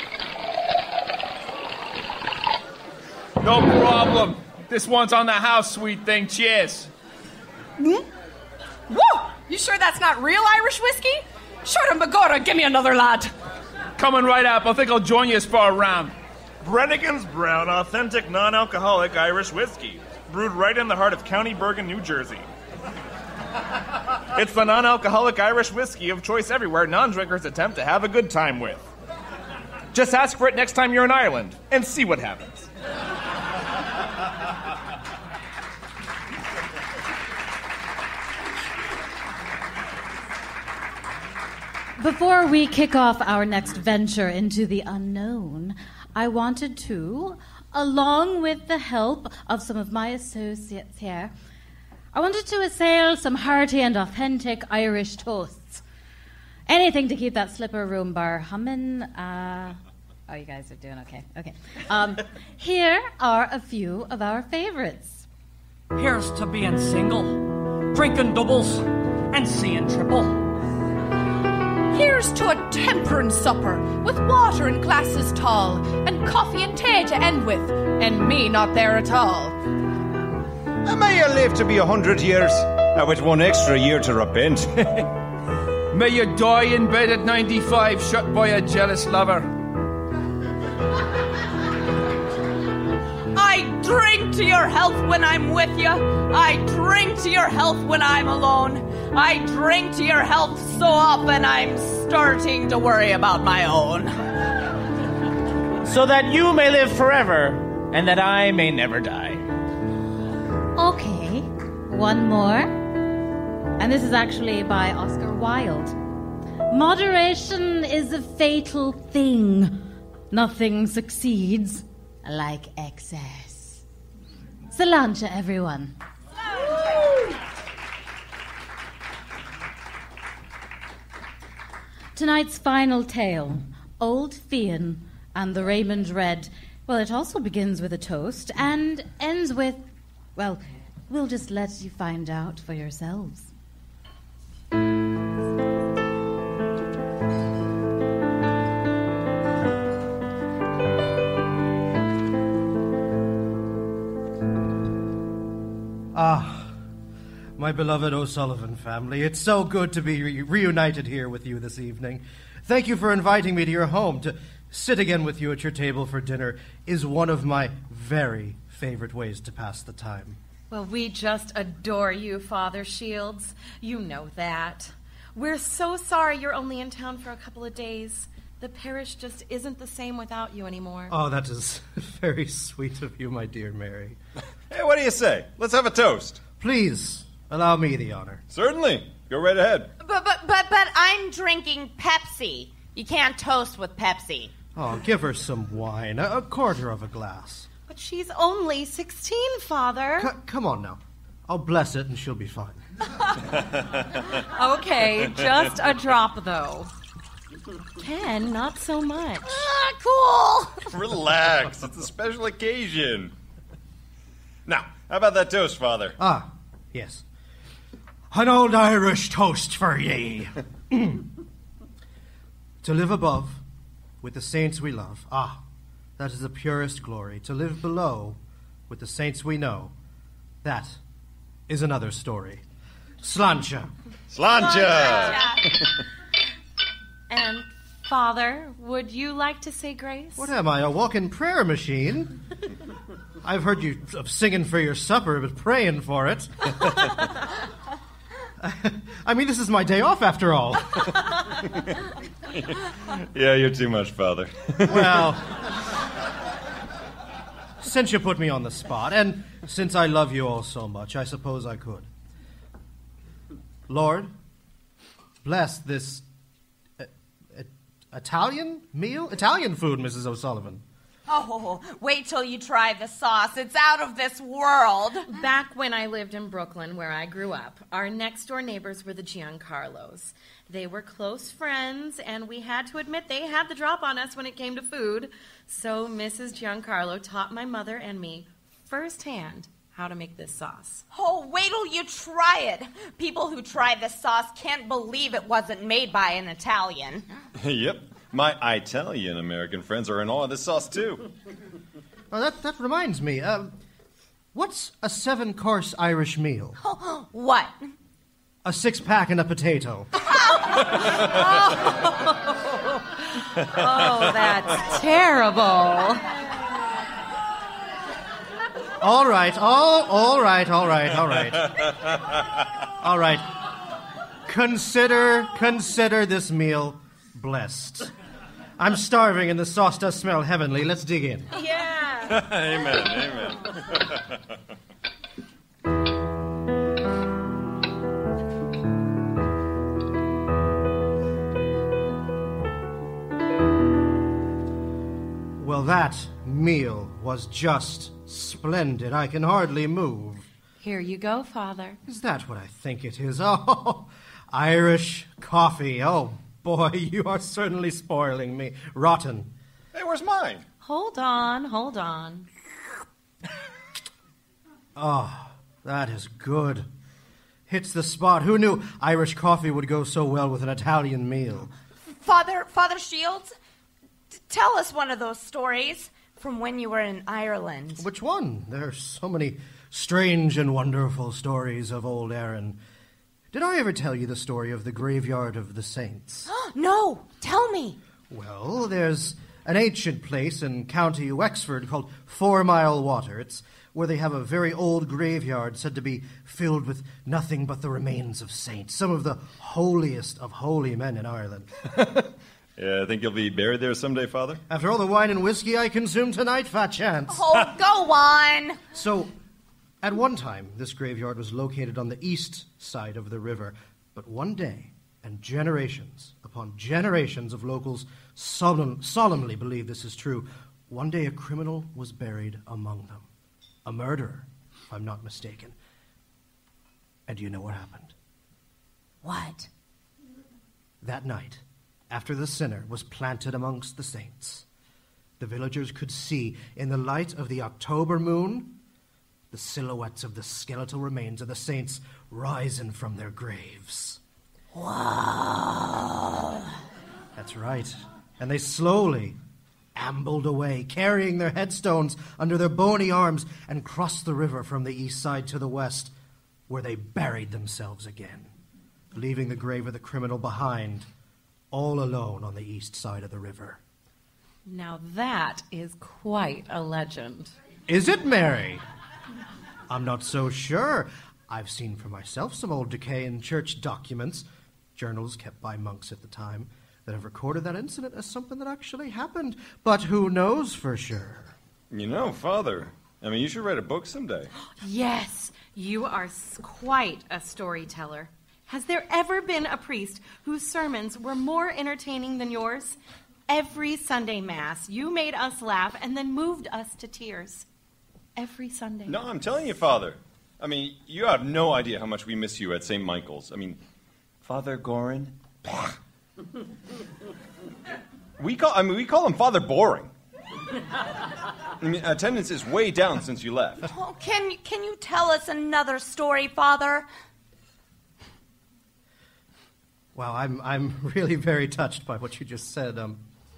No problem. This one's on the house, sweet thing. Cheers. Whoa! You sure that's not real Irish whiskey? Short and begorra, give me another lad. Coming right up. I think I'll join you as far around. Brennigan's Brown, authentic non-alcoholic Irish whiskey, brewed right in the heart of County Bergen, New Jersey. It's the non-alcoholic Irish whiskey of choice everywhere non-drinkers attempt to have a good time with. Just ask for it next time you're in Ireland and see what happens. Before we kick off our next venture into the unknown, I wanted to, along with the help of some of my associates here, I wanted to assail some hearty and authentic Irish toasts. Anything to keep that slipper room bar humming. Uh, oh, you guys are doing okay. Okay. Um, here are a few of our favorites. Here's to being single, drinking doubles, and seeing triple. Here's to a temperance supper with water in glasses tall and coffee and tea to end with, and me not there at all. And may you live to be a hundred years, uh, with one extra year to repent. May you die in bed at ninety-five, shut by a jealous lover. I drink to your health when I'm with you. I drink to your health when I'm alone. I drink to your health so often I'm starting to worry about my own. So that you may live forever, and that I may never die. Okay, one more. And this is actually by Oscar Wilde. Moderation is a fatal thing. Nothing succeeds like excess. Cilantro, everyone. Tonight's final tale, Old Fian and the Raymond Red. Well, it also begins with a toast and ends with, well, we'll just let you find out for yourselves. Ah, my beloved O'Sullivan family, it's so good to be re- reunited here with you this evening. Thank you for inviting me to your home. To sit again with you at your table for dinner is one of my very favorite ways to pass the time. Well, we just adore you, Father Shields. You know that. We're so sorry you're only in town for a couple of days. The parish just isn't the same without you anymore. Oh, that is very sweet of you, my dear Mary. Hey, what do you say? Let's have a toast. Please, allow me the honor. Certainly. Go right ahead. But, but, but, but I'm drinking Pepsi. You can't toast with Pepsi. Oh, give her some wine. A, a quarter of a glass. But she's only sixteen, Father. C- come on now. I'll bless it and she'll be fine. Okay, just a drop, though. Ken, not so much. Ah, cool. Relax. It's a special occasion. Now, how about that toast, Father? Ah, yes. An old Irish toast for ye. To live above with the saints we love. Ah, that is the purest glory. To live below with the saints we know. That is another story. Sláinte. Sláinte. And, Father, would you like to say grace? What am I, a walking prayer machine? I've heard you of singing for your supper, but praying for it. I mean, this is my day off, after all. Yeah, you're too much, Father. Well, since you put me on the spot, and since I love you all so much, I suppose I could. Lord, bless this uh, uh, Italian meal? Italian food, Missus O'Sullivan. Oh, wait till you try the sauce. It's out of this world. Back when I lived in Brooklyn, where I grew up, our next-door neighbors were the Giancarlos. They were close friends, and we had to admit they had the drop on us when it came to food. So Missus Giancarlo taught my mother and me firsthand how to make this sauce. Oh, wait till you try it. People who try this sauce can't believe it wasn't made by an Italian. Yep. My Italian-American friends are in awe of this sauce, too. Oh, that, that reminds me. Uh, what's a seven-course Irish meal? Oh, what? A six-pack and a potato. oh. oh, that's terrible. All right, all, all right, all right, all right. All right. Consider, consider this meal blessed. I'm starving and the sauce does smell heavenly. Let's dig in. Yeah. Amen, amen. Well, that meal was just splendid. I can hardly move. Here you go, Father. Is that what I think it is? Oh, Irish coffee. Oh, boy, you are certainly spoiling me. Rotten. Hey, where's mine? Hold on, hold on. Oh, that is good. Hits the spot. Who knew Irish coffee would go so well with an Italian meal? Father, Father Shields, t- tell us one of those stories from when you were in Ireland. Which one? There are so many strange and wonderful stories of old Erin. Did I ever tell you the story of the graveyard of the saints? No, tell me. Well, there's an ancient place in County Wexford called Four Mile Water. It's where they have a very old graveyard said to be filled with nothing but the remains of saints, some of the holiest of holy men in Ireland. Yeah, I think you'll be buried there someday, Father? After all the wine and whiskey I consumed tonight, fat chance. Oh, go on. So, at one time, this graveyard was located on the east side of the river. But one day, and generations upon generations of locals solemn, solemnly believe this is true, one day a criminal was buried among them. A murderer, if I'm not mistaken. And do you know what happened? What? That night, after the sinner was planted amongst the saints, the villagers could see, in the light of the October moon, the silhouettes of the skeletal remains of the saints rising from their graves. Wow. That's right. And they slowly ambled away, carrying their headstones under their bony arms, and crossed the river from the east side to the west, where they buried themselves again, leaving the grave of the criminal behind, all alone on the east side of the river. Now that is quite a legend. Is it, Mary? I'm not so sure. I've seen for myself some old decay in church documents, journals kept by monks at the time, that have recorded that incident as something that actually happened. But who knows for sure? You know, Father, I mean, you should write a book someday. Yes, you are s- quite a storyteller. Has there ever been a priest whose sermons were more entertaining than yours? Every Sunday Mass, you made us laugh and then moved us to tears. Every Sunday. No, I'm telling you, Father. I mean, you have no idea how much we miss you at Saint Michael's. I mean, Father Gorin. we call. I mean, we call him Father Boring. I mean, attendance is way down since you left. Oh, can can you tell us another story, Father? Wow, I'm I'm really very touched by what you just said. Um,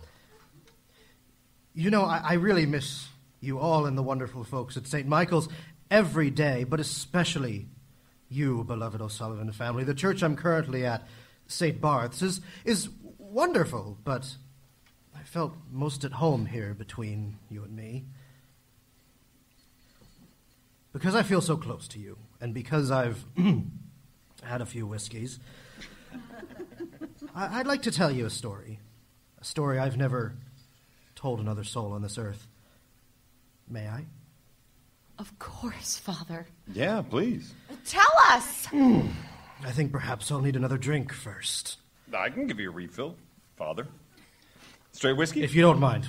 you know, I, I really miss you all and the wonderful folks at Saint Michael's every day, but especially you, beloved O'Sullivan family. The church I'm currently at, Saint Barth's, is is wonderful, but I felt most at home here between you and me. Because I feel so close to you, and because I've had a few whiskeys, I- I'd like to tell you a story. A story I've never told another soul on this earth. May I? Of course, Father. Yeah, please. Tell us! I think perhaps I'll need another drink first. I can give you a refill, Father. Straight whiskey? If you don't mind.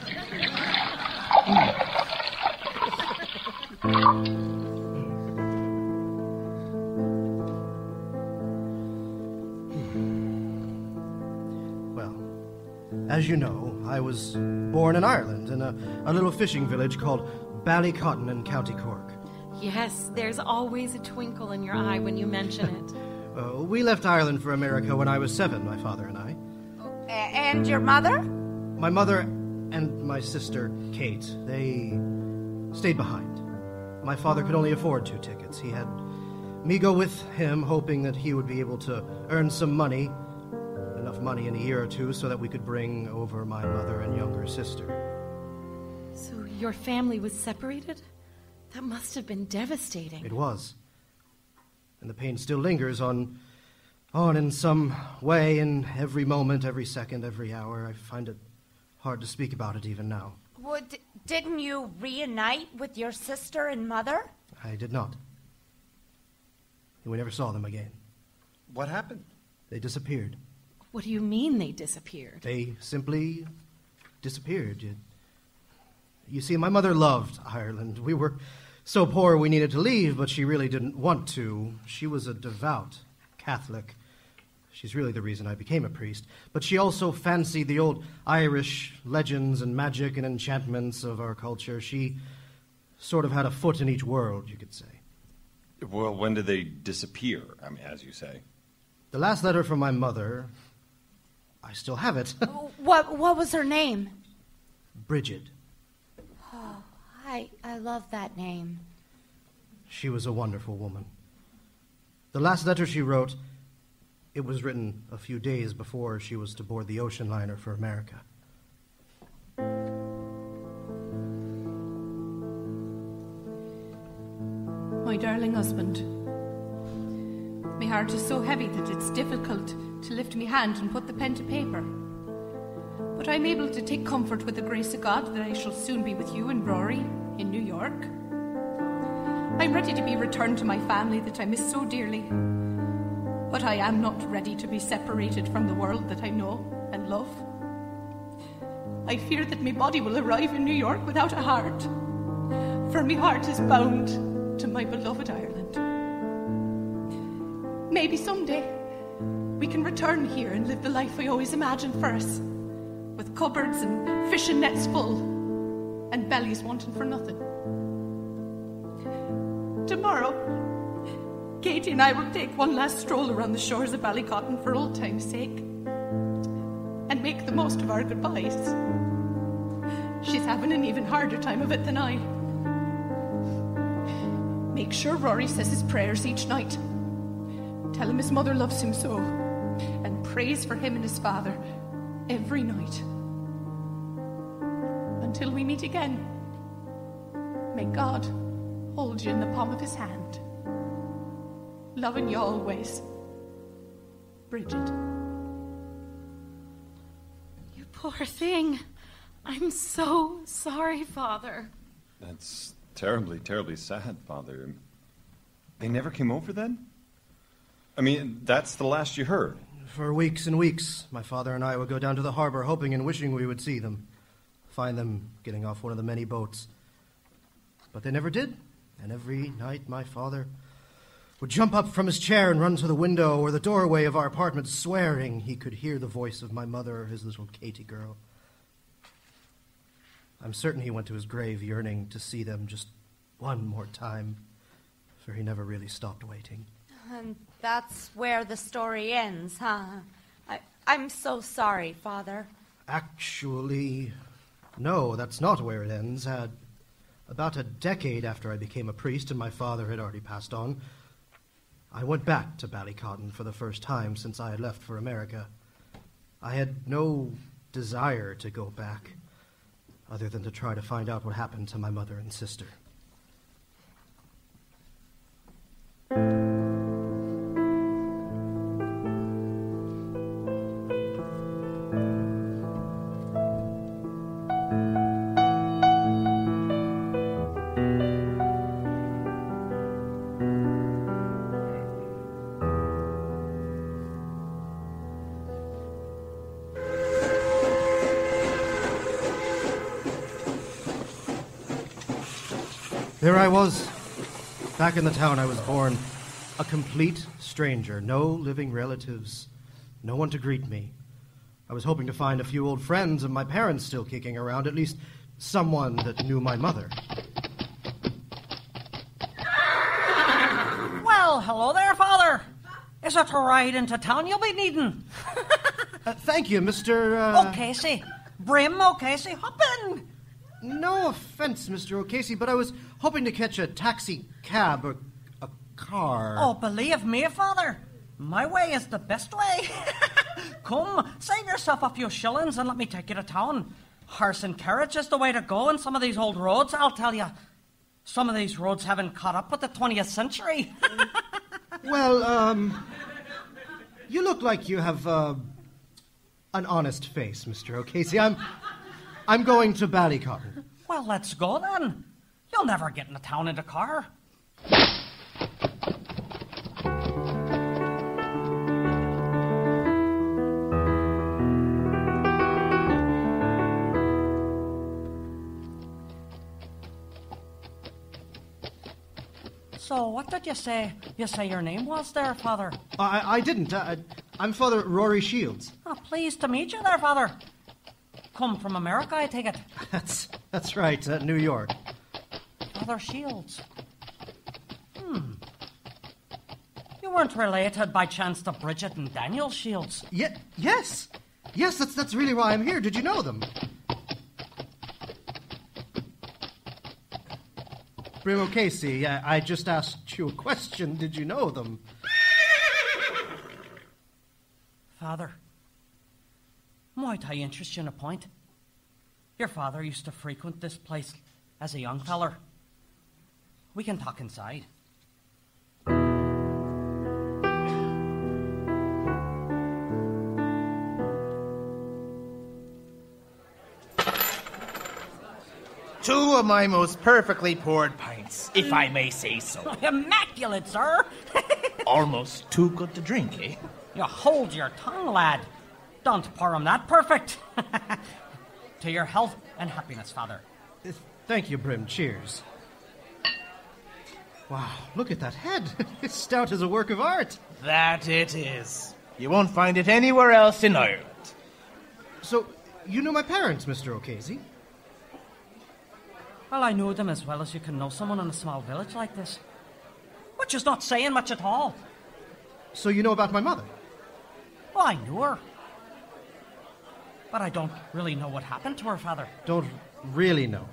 Well, as you know, I was born in Ireland in a, a little fishing village called Ballycotton in County Cork. Yes, there's always a twinkle in your eye when you mention it. Uh, we left Ireland for America when I was seven, my father and I. A- and your mother? My mother and my sister, Kate, they stayed behind. My father could only afford two tickets. He had me go with him, hoping that he would be able to earn some money, enough money in a year or two, so that we could bring over my mother and younger sister. So your family was separated? That must have been devastating. It was. And the pain still lingers on, on in some way, in every moment, every second, every hour. I find it hard to speak about it even now. Well, d- didn't you reunite with your sister and mother? I did not. We never saw them again. What happened? They disappeared. What do you mean they disappeared? They simply disappeared. You, you see, my mother loved Ireland. We were so poor we needed to leave, but she really didn't want to. She was a devout Catholic. She's really the reason I became a priest. But she also fancied the old Irish legends and magic and enchantments of our culture. She sort of had a foot in each world, you could say. Well, when did they disappear? I mean, as you say. The last letter from my mother, I still have it. What What was her name? Bridget. Oh, I I love that name. She was a wonderful woman. The last letter she wrote, it was written a few days before she was to board the ocean liner for America. My darling husband, my heart is so heavy that it's difficult to lift my hand and put the pen to paper. But I'm able to take comfort with the grace of God that I shall soon be with you and Rory in New York. I'm ready to be returned to my family that I miss so dearly. But I am not ready to be separated from the world that I know and love. I fear that my body will arrive in New York without a heart, for my heart is bound to my beloved Ireland. Maybe someday we can return here and live the life I always imagined for us, with cupboards and fishing nets full and bellies wanting for nothing. Tomorrow, Katie and I will take one last stroll around the shores of Ballycotton for old time's sake and make the most of our goodbyes. She's having an even harder time of it than I. Make sure Rory says his prayers each night. Tell him his mother loves him so and prays for him and his father every night. Until we meet again, may God hold you in the palm of his hand. Loving you always, Bridget. You poor thing. I'm so sorry, Father. That's terribly, terribly sad, Father. They never came over then? I mean, that's the last you heard. For weeks and weeks, my father and I would go down to the harbor hoping and wishing we would see them. Find them getting off one of the many boats. But they never did. And every night my father would jump up from his chair and run to the window or the doorway of our apartment, swearing he could hear the voice of my mother, his little Katie girl. I'm certain he went to his grave yearning to see them just one more time, for he never really stopped waiting. And that's where the story ends, huh? I, I'm so sorry, Father. Actually, no, that's not where it ends. Uh, about a decade after I became a priest and my father had already passed on, I went back to Ballycotton for the first time since I had left for America. I had no desire to go back, other than to try to find out what happened to my mother and sister. There I was, back in the town I was born, a complete stranger, no living relatives, no one to greet me. I was hoping to find a few old friends of my parents still kicking around, at least someone that knew my mother. Well, hello there, Father. Is it a ride into town you'll be needing? uh, thank you, Mister Uh... O'Casey. Brim O'Casey, hop in. No offense, Mister O'Casey, but I was hoping to catch a taxi cab or a car. Oh, believe me, Father, my way is the best way. Come, save yourself a few shillings and let me take you to town. Horse and carriage is the way to go in some of these old roads, I'll tell you. Some of these roads haven't caught up with the twentieth century. Well, um, you look like you have uh, an honest face, Mister O'Casey. I'm... I'm going to Ballycotton. Well, let's go then. You'll never get in the town in a car. So, what did you say? You say your name was there, Father? I, I didn't. I, I'm Father Rory Shields. Oh, pleased to meet you there, Father. Come from America, I take it. That's that's right, uh, New York. Father Shields. Hmm. You weren't related by chance to Bridget and Daniel Shields? Ye- yes. Yes, that's that's really why I'm here. Did you know them? Brim O'Casey, I, I just asked you a question. Did you know them? Father, might I interest you in a point? Your father used to frequent this place as a young feller. We can talk inside. Two of my most perfectly poured pints, if I may say so. Immaculate, sir. Almost too good to drink, eh? You hold your tongue, lad. Don't pour 'em that perfect. To your health and happiness, Father. Thank you, Brim. Cheers. Wow, look at that head. It's stout as a work of art. That it is. You won't find it anywhere else in Ireland. So, you knew my parents, Mister O'Casey? Well, I knew them as well as you can know someone in a small village like this. Which is not saying much at all. So you know about my mother? Well, I knew her. But I don't really know what happened to her, Father. Don't really know?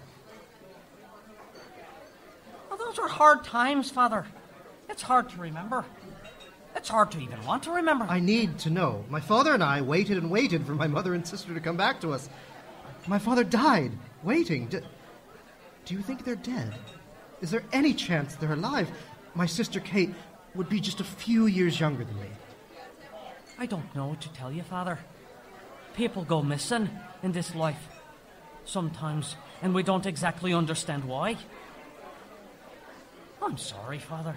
Well, those were hard times, Father. It's hard to remember. It's hard to even want to remember. I need to know. My father and I waited and waited for my mother and sister to come back to us. My father died, waiting. Do, do you think they're dead? Is there any chance they're alive? My sister Kate would be just a few years younger than me. I don't know what to tell you, Father. People go missing in this life. Sometimes, and we don't exactly understand why. I'm sorry, Father.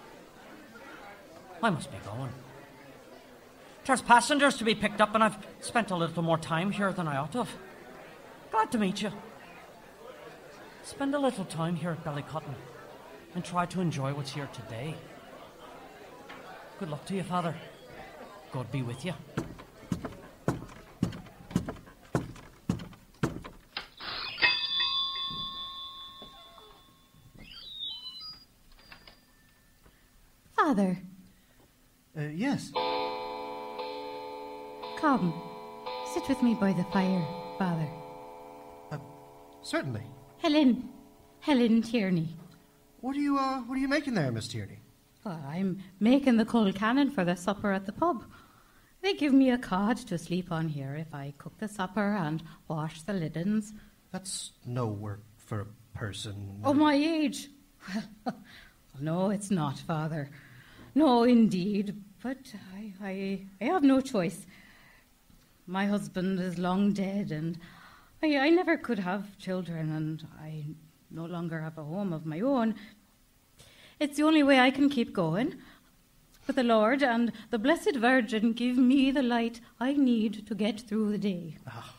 I must be going. There's passengers to be picked up, and I've spent a little more time here than I ought to have. Glad to meet you. Spend a little time here at Ballycotton and try to enjoy what's here today. Good luck to you, Father. God be with you. Father. Uh, yes. Come, sit with me by the fire, Father. Uh, certainly. Helen. Helen Tierney. What are you, uh, what are you making there, Miss Tierney? Well, I'm making the cold cannon for the supper at the pub. They give me a cot to sleep on here if I cook the supper and wash the linen. That's no work for a person. Oh, my age. No, it's not, Father. No, indeed. But I, I, I have no choice. My husband is long dead, and I, I never could have children, and I no longer have a home of my own. It's the only way I can keep going. But the Lord and the Blessed Virgin give me the light I need to get through the day. Oh.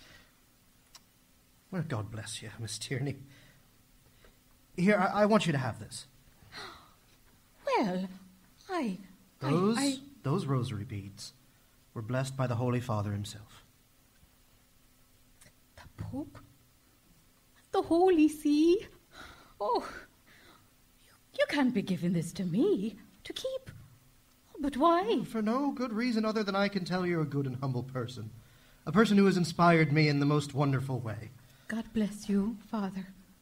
Well, God bless you, Miss Tierney. Here, I, I want you to have this. Well, I... Those, I, I... those rosary beads were blessed by the Holy Father himself. The Pope? The Holy See? Oh, you, you can't be giving this to me to keep. But why? Oh, for no good reason other than I can tell you're a good and humble person. A person who has inspired me in the most wonderful way. God bless you, Father.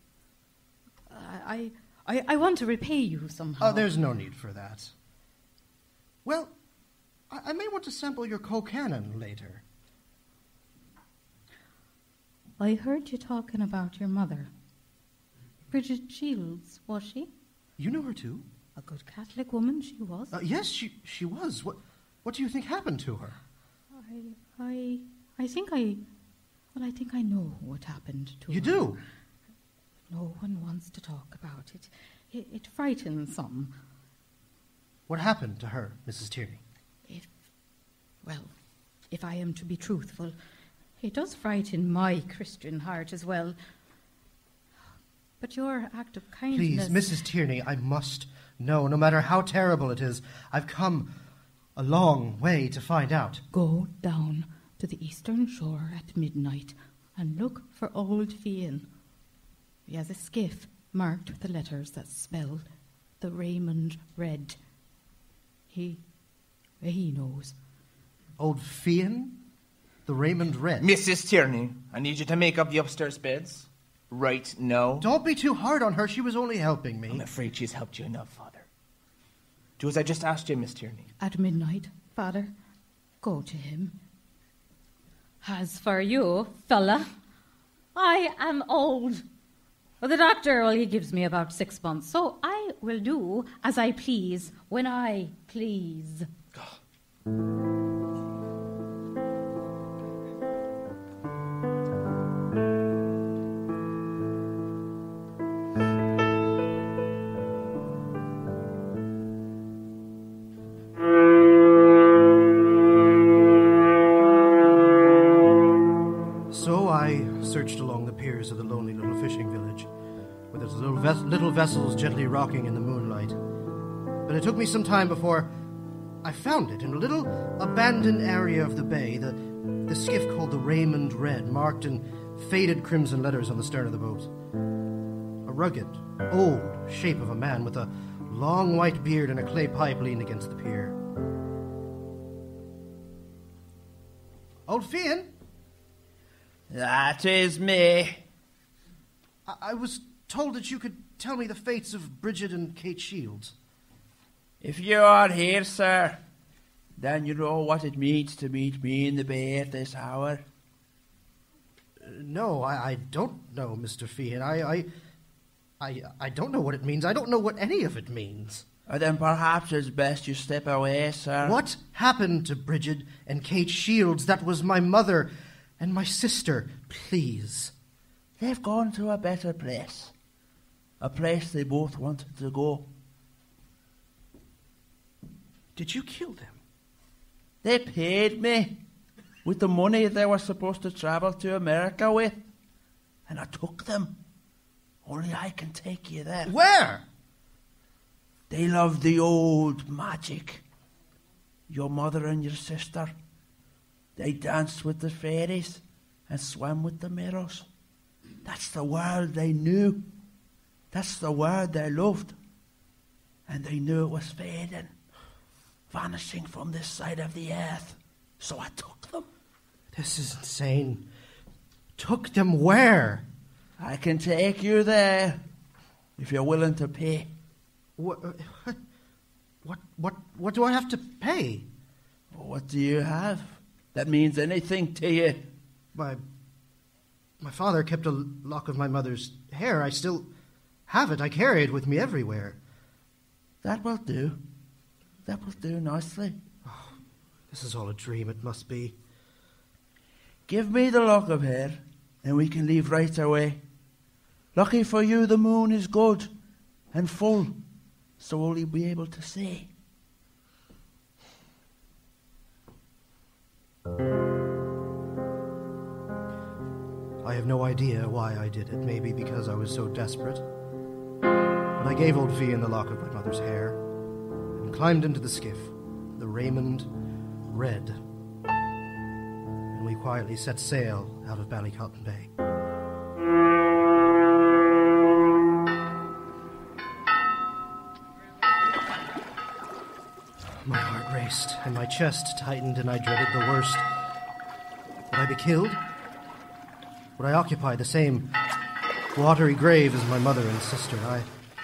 I, I, I want to repay you somehow. Oh, there's no need for that. Well, I, I may want to sample your co-cannon later. I heard you talking about your mother. Bridget Shields, was she? You know her too? A good Catholic woman she was. Uh, yes, she she was. What what do you think happened to her? I I I think I well I think I know what happened to you her. You do? No one wants to talk about it. It, it frightens some. What happened to her, Missus Tierney? If well, if I am to be truthful, it does frighten my Christian heart as well. But your act of kindness... Please, Missus Tierney, I must know, no matter how terrible it is. I've come a long way to find out. Go down to the eastern shore at midnight and look for old Fian. He has a skiff marked with the letters that spell the Raymond Red. He... he knows. Old Fian? The Raymond Red? Missus Tierney, I need you to make up the upstairs beds. Right now. Don't be too hard on her. She was only helping me. I'm afraid she's helped you enough, Father. Do as I just asked you, Miss Tierney. At midnight, Father, go to him. As for you, fella, I am old. Well, the doctor, well, he gives me about six months, so I will do as I please when I please. Searched along the piers of the lonely little fishing village, with its little, ves- little vessels gently rocking in the moonlight. But it took me some time before I found it in a little abandoned area of the bay, the, the skiff called the Raymond Red, marked in faded crimson letters on the stern of the boat. A rugged, old shape of a man with a long white beard and a clay pipe leaned against the pier. Old Fian? That is me. I-, I was told that you could tell me the fates of Bridget and Kate Shields. If you are here, sir, then you know what it means to meet me in the bay at this hour. Uh, no, I-, I don't know, Mister Fian. I, I... I, I don't know what it means. I don't know what any of it means. Uh, then perhaps it's best you step away, sir. What happened to Bridget and Kate Shields? That was my mother and my sister. Please. They've gone to a better place. A place they both wanted to go. Did you kill them? They paid me with the money they were supposed to travel to America with. And I took them. Only I can take you there. Where? They love the old magic. Your mother and your sister. They danced with the fairies and swam with the mirrors. That's the world they knew. That's the world they loved. And they knew it was fading, vanishing from this side of the earth. So I took them. This is insane. Took them where? I can take you there if you're willing to pay. What, what, what, what do I have to pay? What do you have that means anything to you? My, my father kept a lock of my mother's hair. I still have it. I carry it with me everywhere. That will do. That will do nicely. Oh, this is all a dream, it must be. Give me the lock of hair, and we can leave right away. Lucky for you, the moon is good and full, so will you be able to see? I have no idea why I did it. Maybe because I was so desperate. But I gave old Fian the lock of my mother's hair and climbed into the skiff, the Raymond Red. And we quietly set sail out of Ballycotton Bay. My heart raced, and my chest tightened, and I dreaded the worst. Would I be killed? Would I occupy the same watery grave as my mother and sister? I...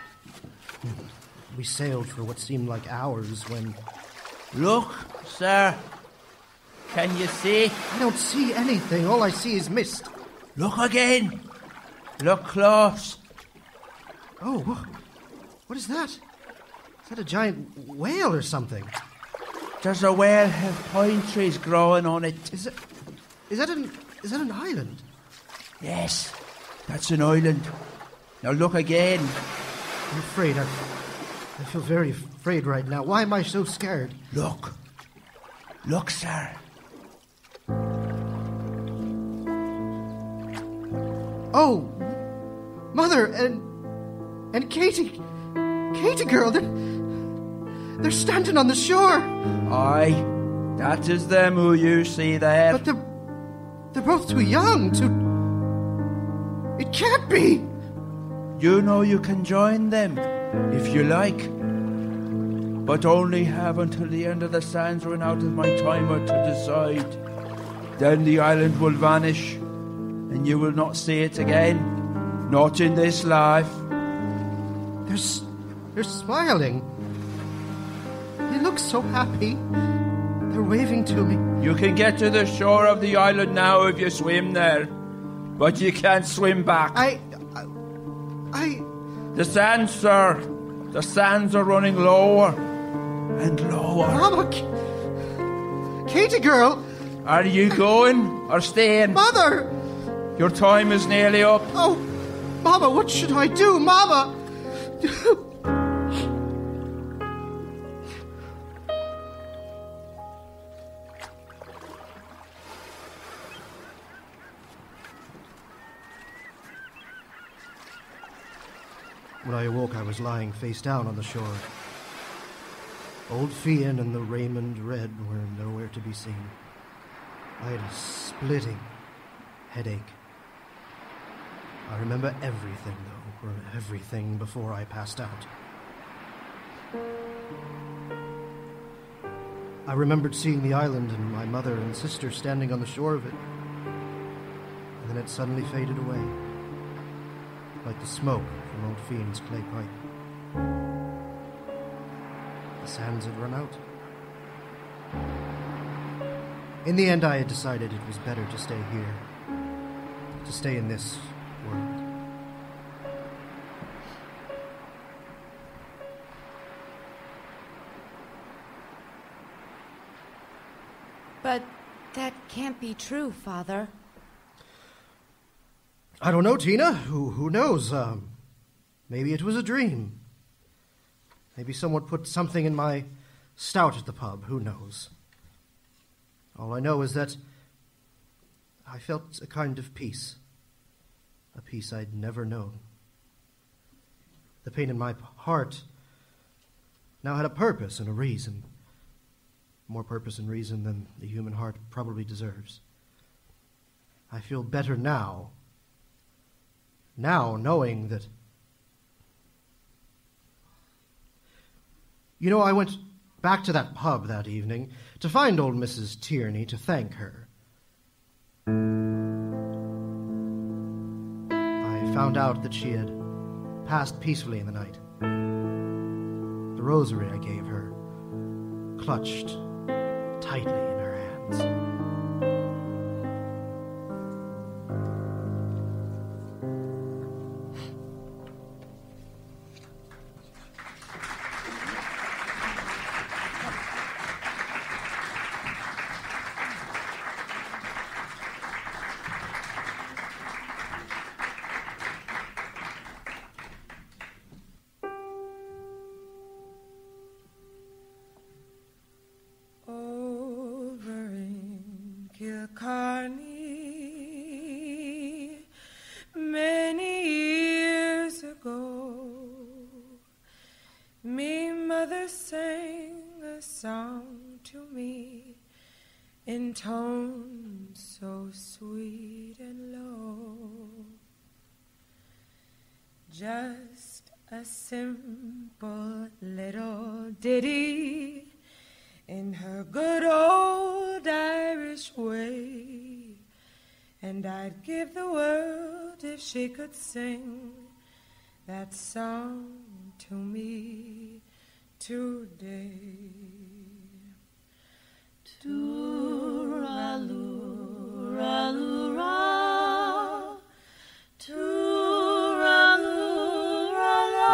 We sailed for what seemed like hours when... Look, sir. Can you see? I don't see anything. All I see is mist. Look again. Look close. Oh, what is that? Is that a giant whale or something? There's a whale with pine trees growing on it. Is it? Is that an? Is that an island? Yes, that's an island. Now look again. I'm afraid. I, I feel very afraid right now. Why am I so scared? Look. Look, sir. Oh, Mother and and Katie, Katie girl, they're, they're standing on the shore. Aye, that is them who you see there. But they're they're both too young to. It can't be. You know you can join them if you like, but only have until the end of the sands run out of my timer to decide. Then the island will vanish, and you will not see it again. Not in this life. They're, they're smiling. They look so happy. They're waving to me. You can get to the shore of the island now if you swim there. But you can't swim back. I... I... I... The sands, sir. The sands are running lower and lower. Mama... K- Katie girl! Are you going or staying? Mother! Your time is nearly up. Oh, Mama, what should I do, Mama? When I awoke, I was lying face down on the shore. Old Fian and the Raymond Red were nowhere to be seen. I had a splitting headache. I remember everything, though, or everything before I passed out. I remembered seeing the island and my mother and sister standing on the shore of it. And then it suddenly faded away, like the smoke from old Fian's clay pipe. The sands had run out. In the end, I had decided it was better to stay here, to stay in this world. But that can't be true, Father. I don't know, Tina. Who who knows? Um, maybe it was a dream. Maybe someone put something in my stout at the pub. Who knows? All I know is that I felt a kind of peace. A peace I'd never known. The pain in my heart now had a purpose and a reason. More purpose and reason than the human heart probably deserves. I feel better now. Now, knowing that... You know, I went back to that pub that evening to find old Missus Tierney to thank her. I found out that she had passed peacefully in the night. The rosary I gave her clutched tightly in her hands. Killarney, many years ago, me mother sang a song to me in tones so sweet and low. Just a simple little ditty in her good old Irish way, and I'd give the world if she could sing that song to me today. Tooraloo-ra-loo-ra, tooraloo-ra-la,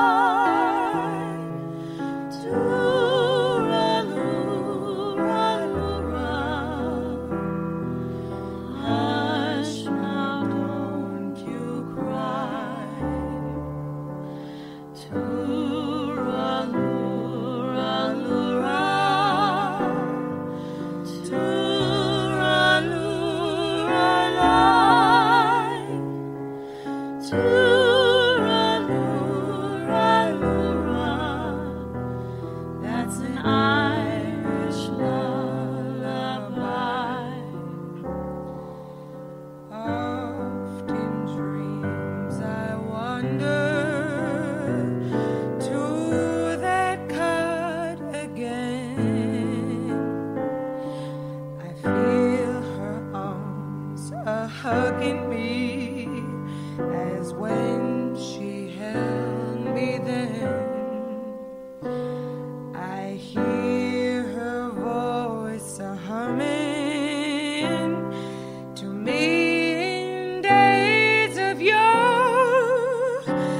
hugging me as when she held me then. I hear her voice a humming to me in days of yore,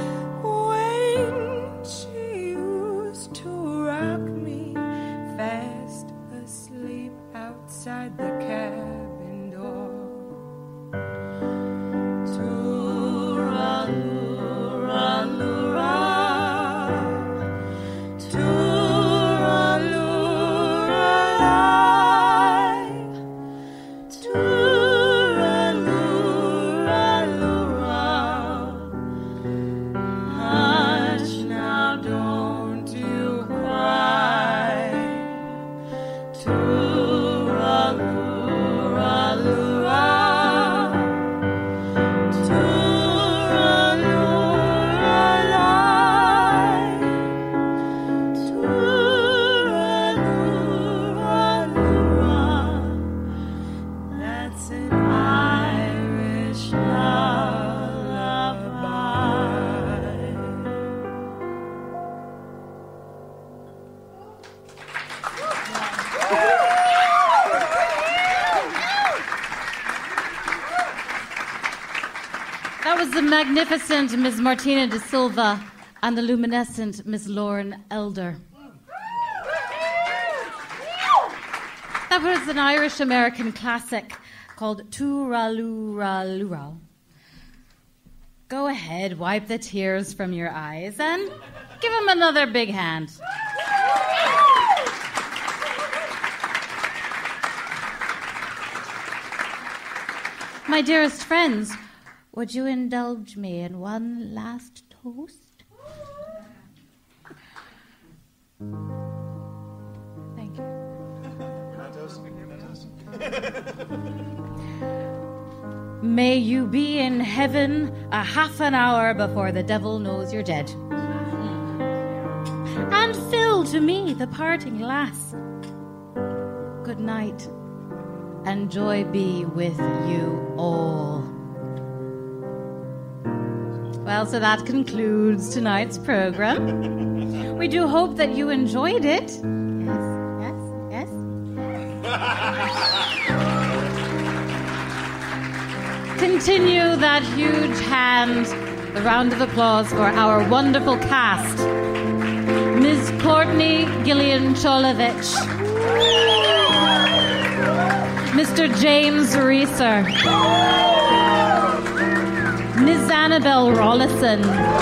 when she used to rock me fast asleep outside the cabin door. That was the magnificent Miss Martina de Silva and the luminescent Miss Lauren Elder. That was an Irish-American classic called Tooralooralural. Go ahead, wipe the tears from your eyes, and give him another big hand. My dearest friends, would you indulge me in one last toast? Thank you. May you be in heaven a half an hour before the devil knows you're dead. And fill to me the parting glass. Good night, and joy be with you all. Well, so that concludes tonight's program. We do hope that you enjoyed it. Yes, yes, yes. Continue that huge hand, a round of applause for our wonderful cast. Miz Courtney Gillian Cholovich, Mister James Reeser, Miz Annabelle Rollison,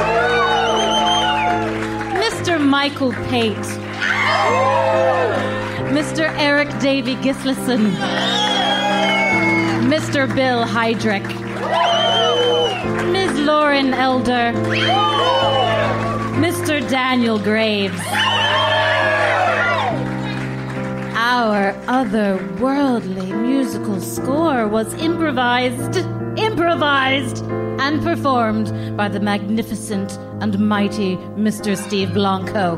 Mister Michael Pate, Mister Eric Davy Gislason, Mister Bill Heydrich, Miz Lauren Elder, Mister Daniel Graves. Our otherworldly musical score was improvised, improvised, and performed by the magnificent and mighty Mister Steve Blanco.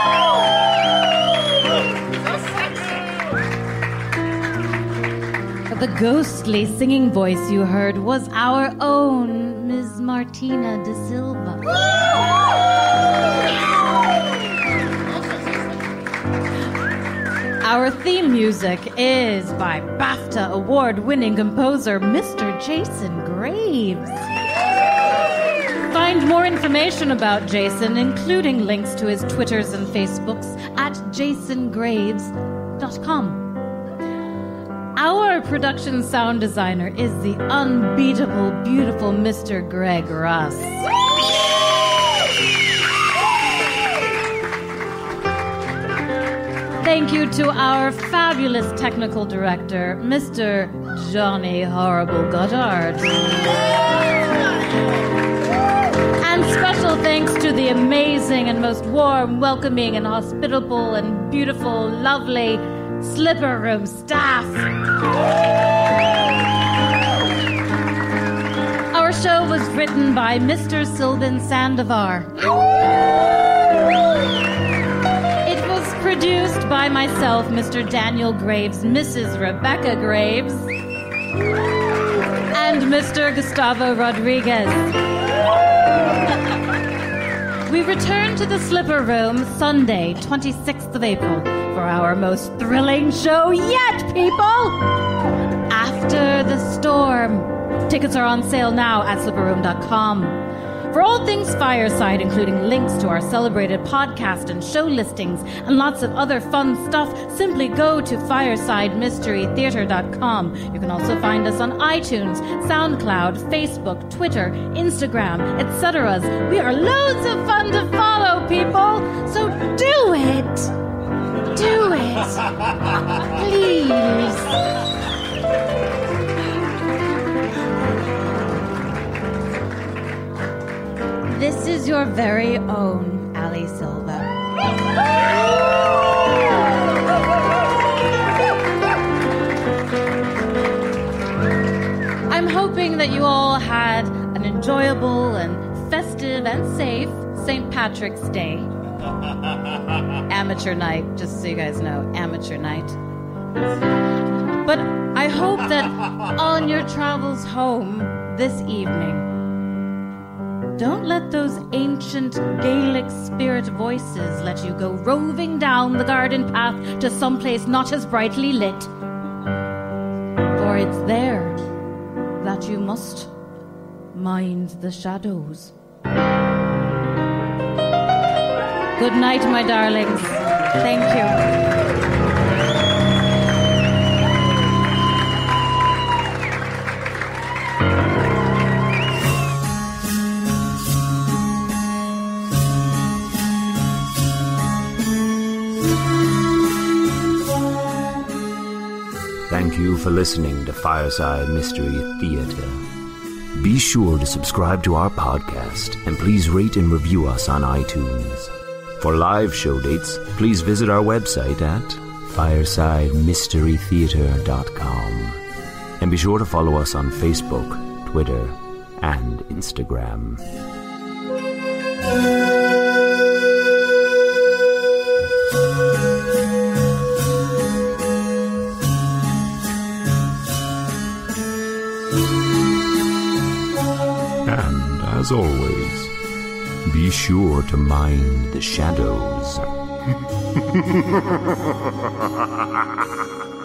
The ghostly singing voice you heard was our own Miz Martina De Silva. Our theme music is by BAFTA award-winning composer Mister Jason Graves. Find more information about Jason, including links to his Twitters and Facebooks, at jason graves dot com. Our production sound designer is the unbeatable, beautiful Mister Greg Russ. Thank you to our fabulous technical director, Mister Johnny Horrible Goddard. And special thanks to the amazing and most warm, welcoming, and hospitable and beautiful, lovely Slipper Room staff. Our show was written by Mister Sylvan Sandovar. It was produced by myself, Mister Daniel Graves, Missus Rebecca Graves, and Mister Gustavo Rodriguez. We return to the Slipper Room Sunday, twenty-sixth of April, for our most thrilling show yet, people! After the Storm. Tickets are on sale now at slipper room dot com. For all things Fireside, including links to our celebrated podcast and show listings and lots of other fun stuff, simply go to fireside mystery theater dot com. You can also find us on iTunes, SoundCloud, Facebook, Twitter, Instagram, et cetera. We are loads of fun to follow, people, so do it! Do it! Please! This is your very own Ali Silva. I'm hoping that you all had an enjoyable and festive and safe Saint Patrick's Day. Amateur night, just so you guys know, amateur night. But I hope that on your travels home this evening, don't let those ancient Gaelic spirit voices let you go roving down the garden path to someplace not as brightly lit. For it's there that you must mind the shadows. Good night, my darlings. Thank you. you for listening to Fireside Mystery Theater. Be sure to subscribe to our podcast and please rate and review us on iTunes. For live show dates, please visit our website at fireside mystery theater dot com. And be sure to follow us on Facebook, Twitter, and Instagram. And as always, be sure to mind the shadows.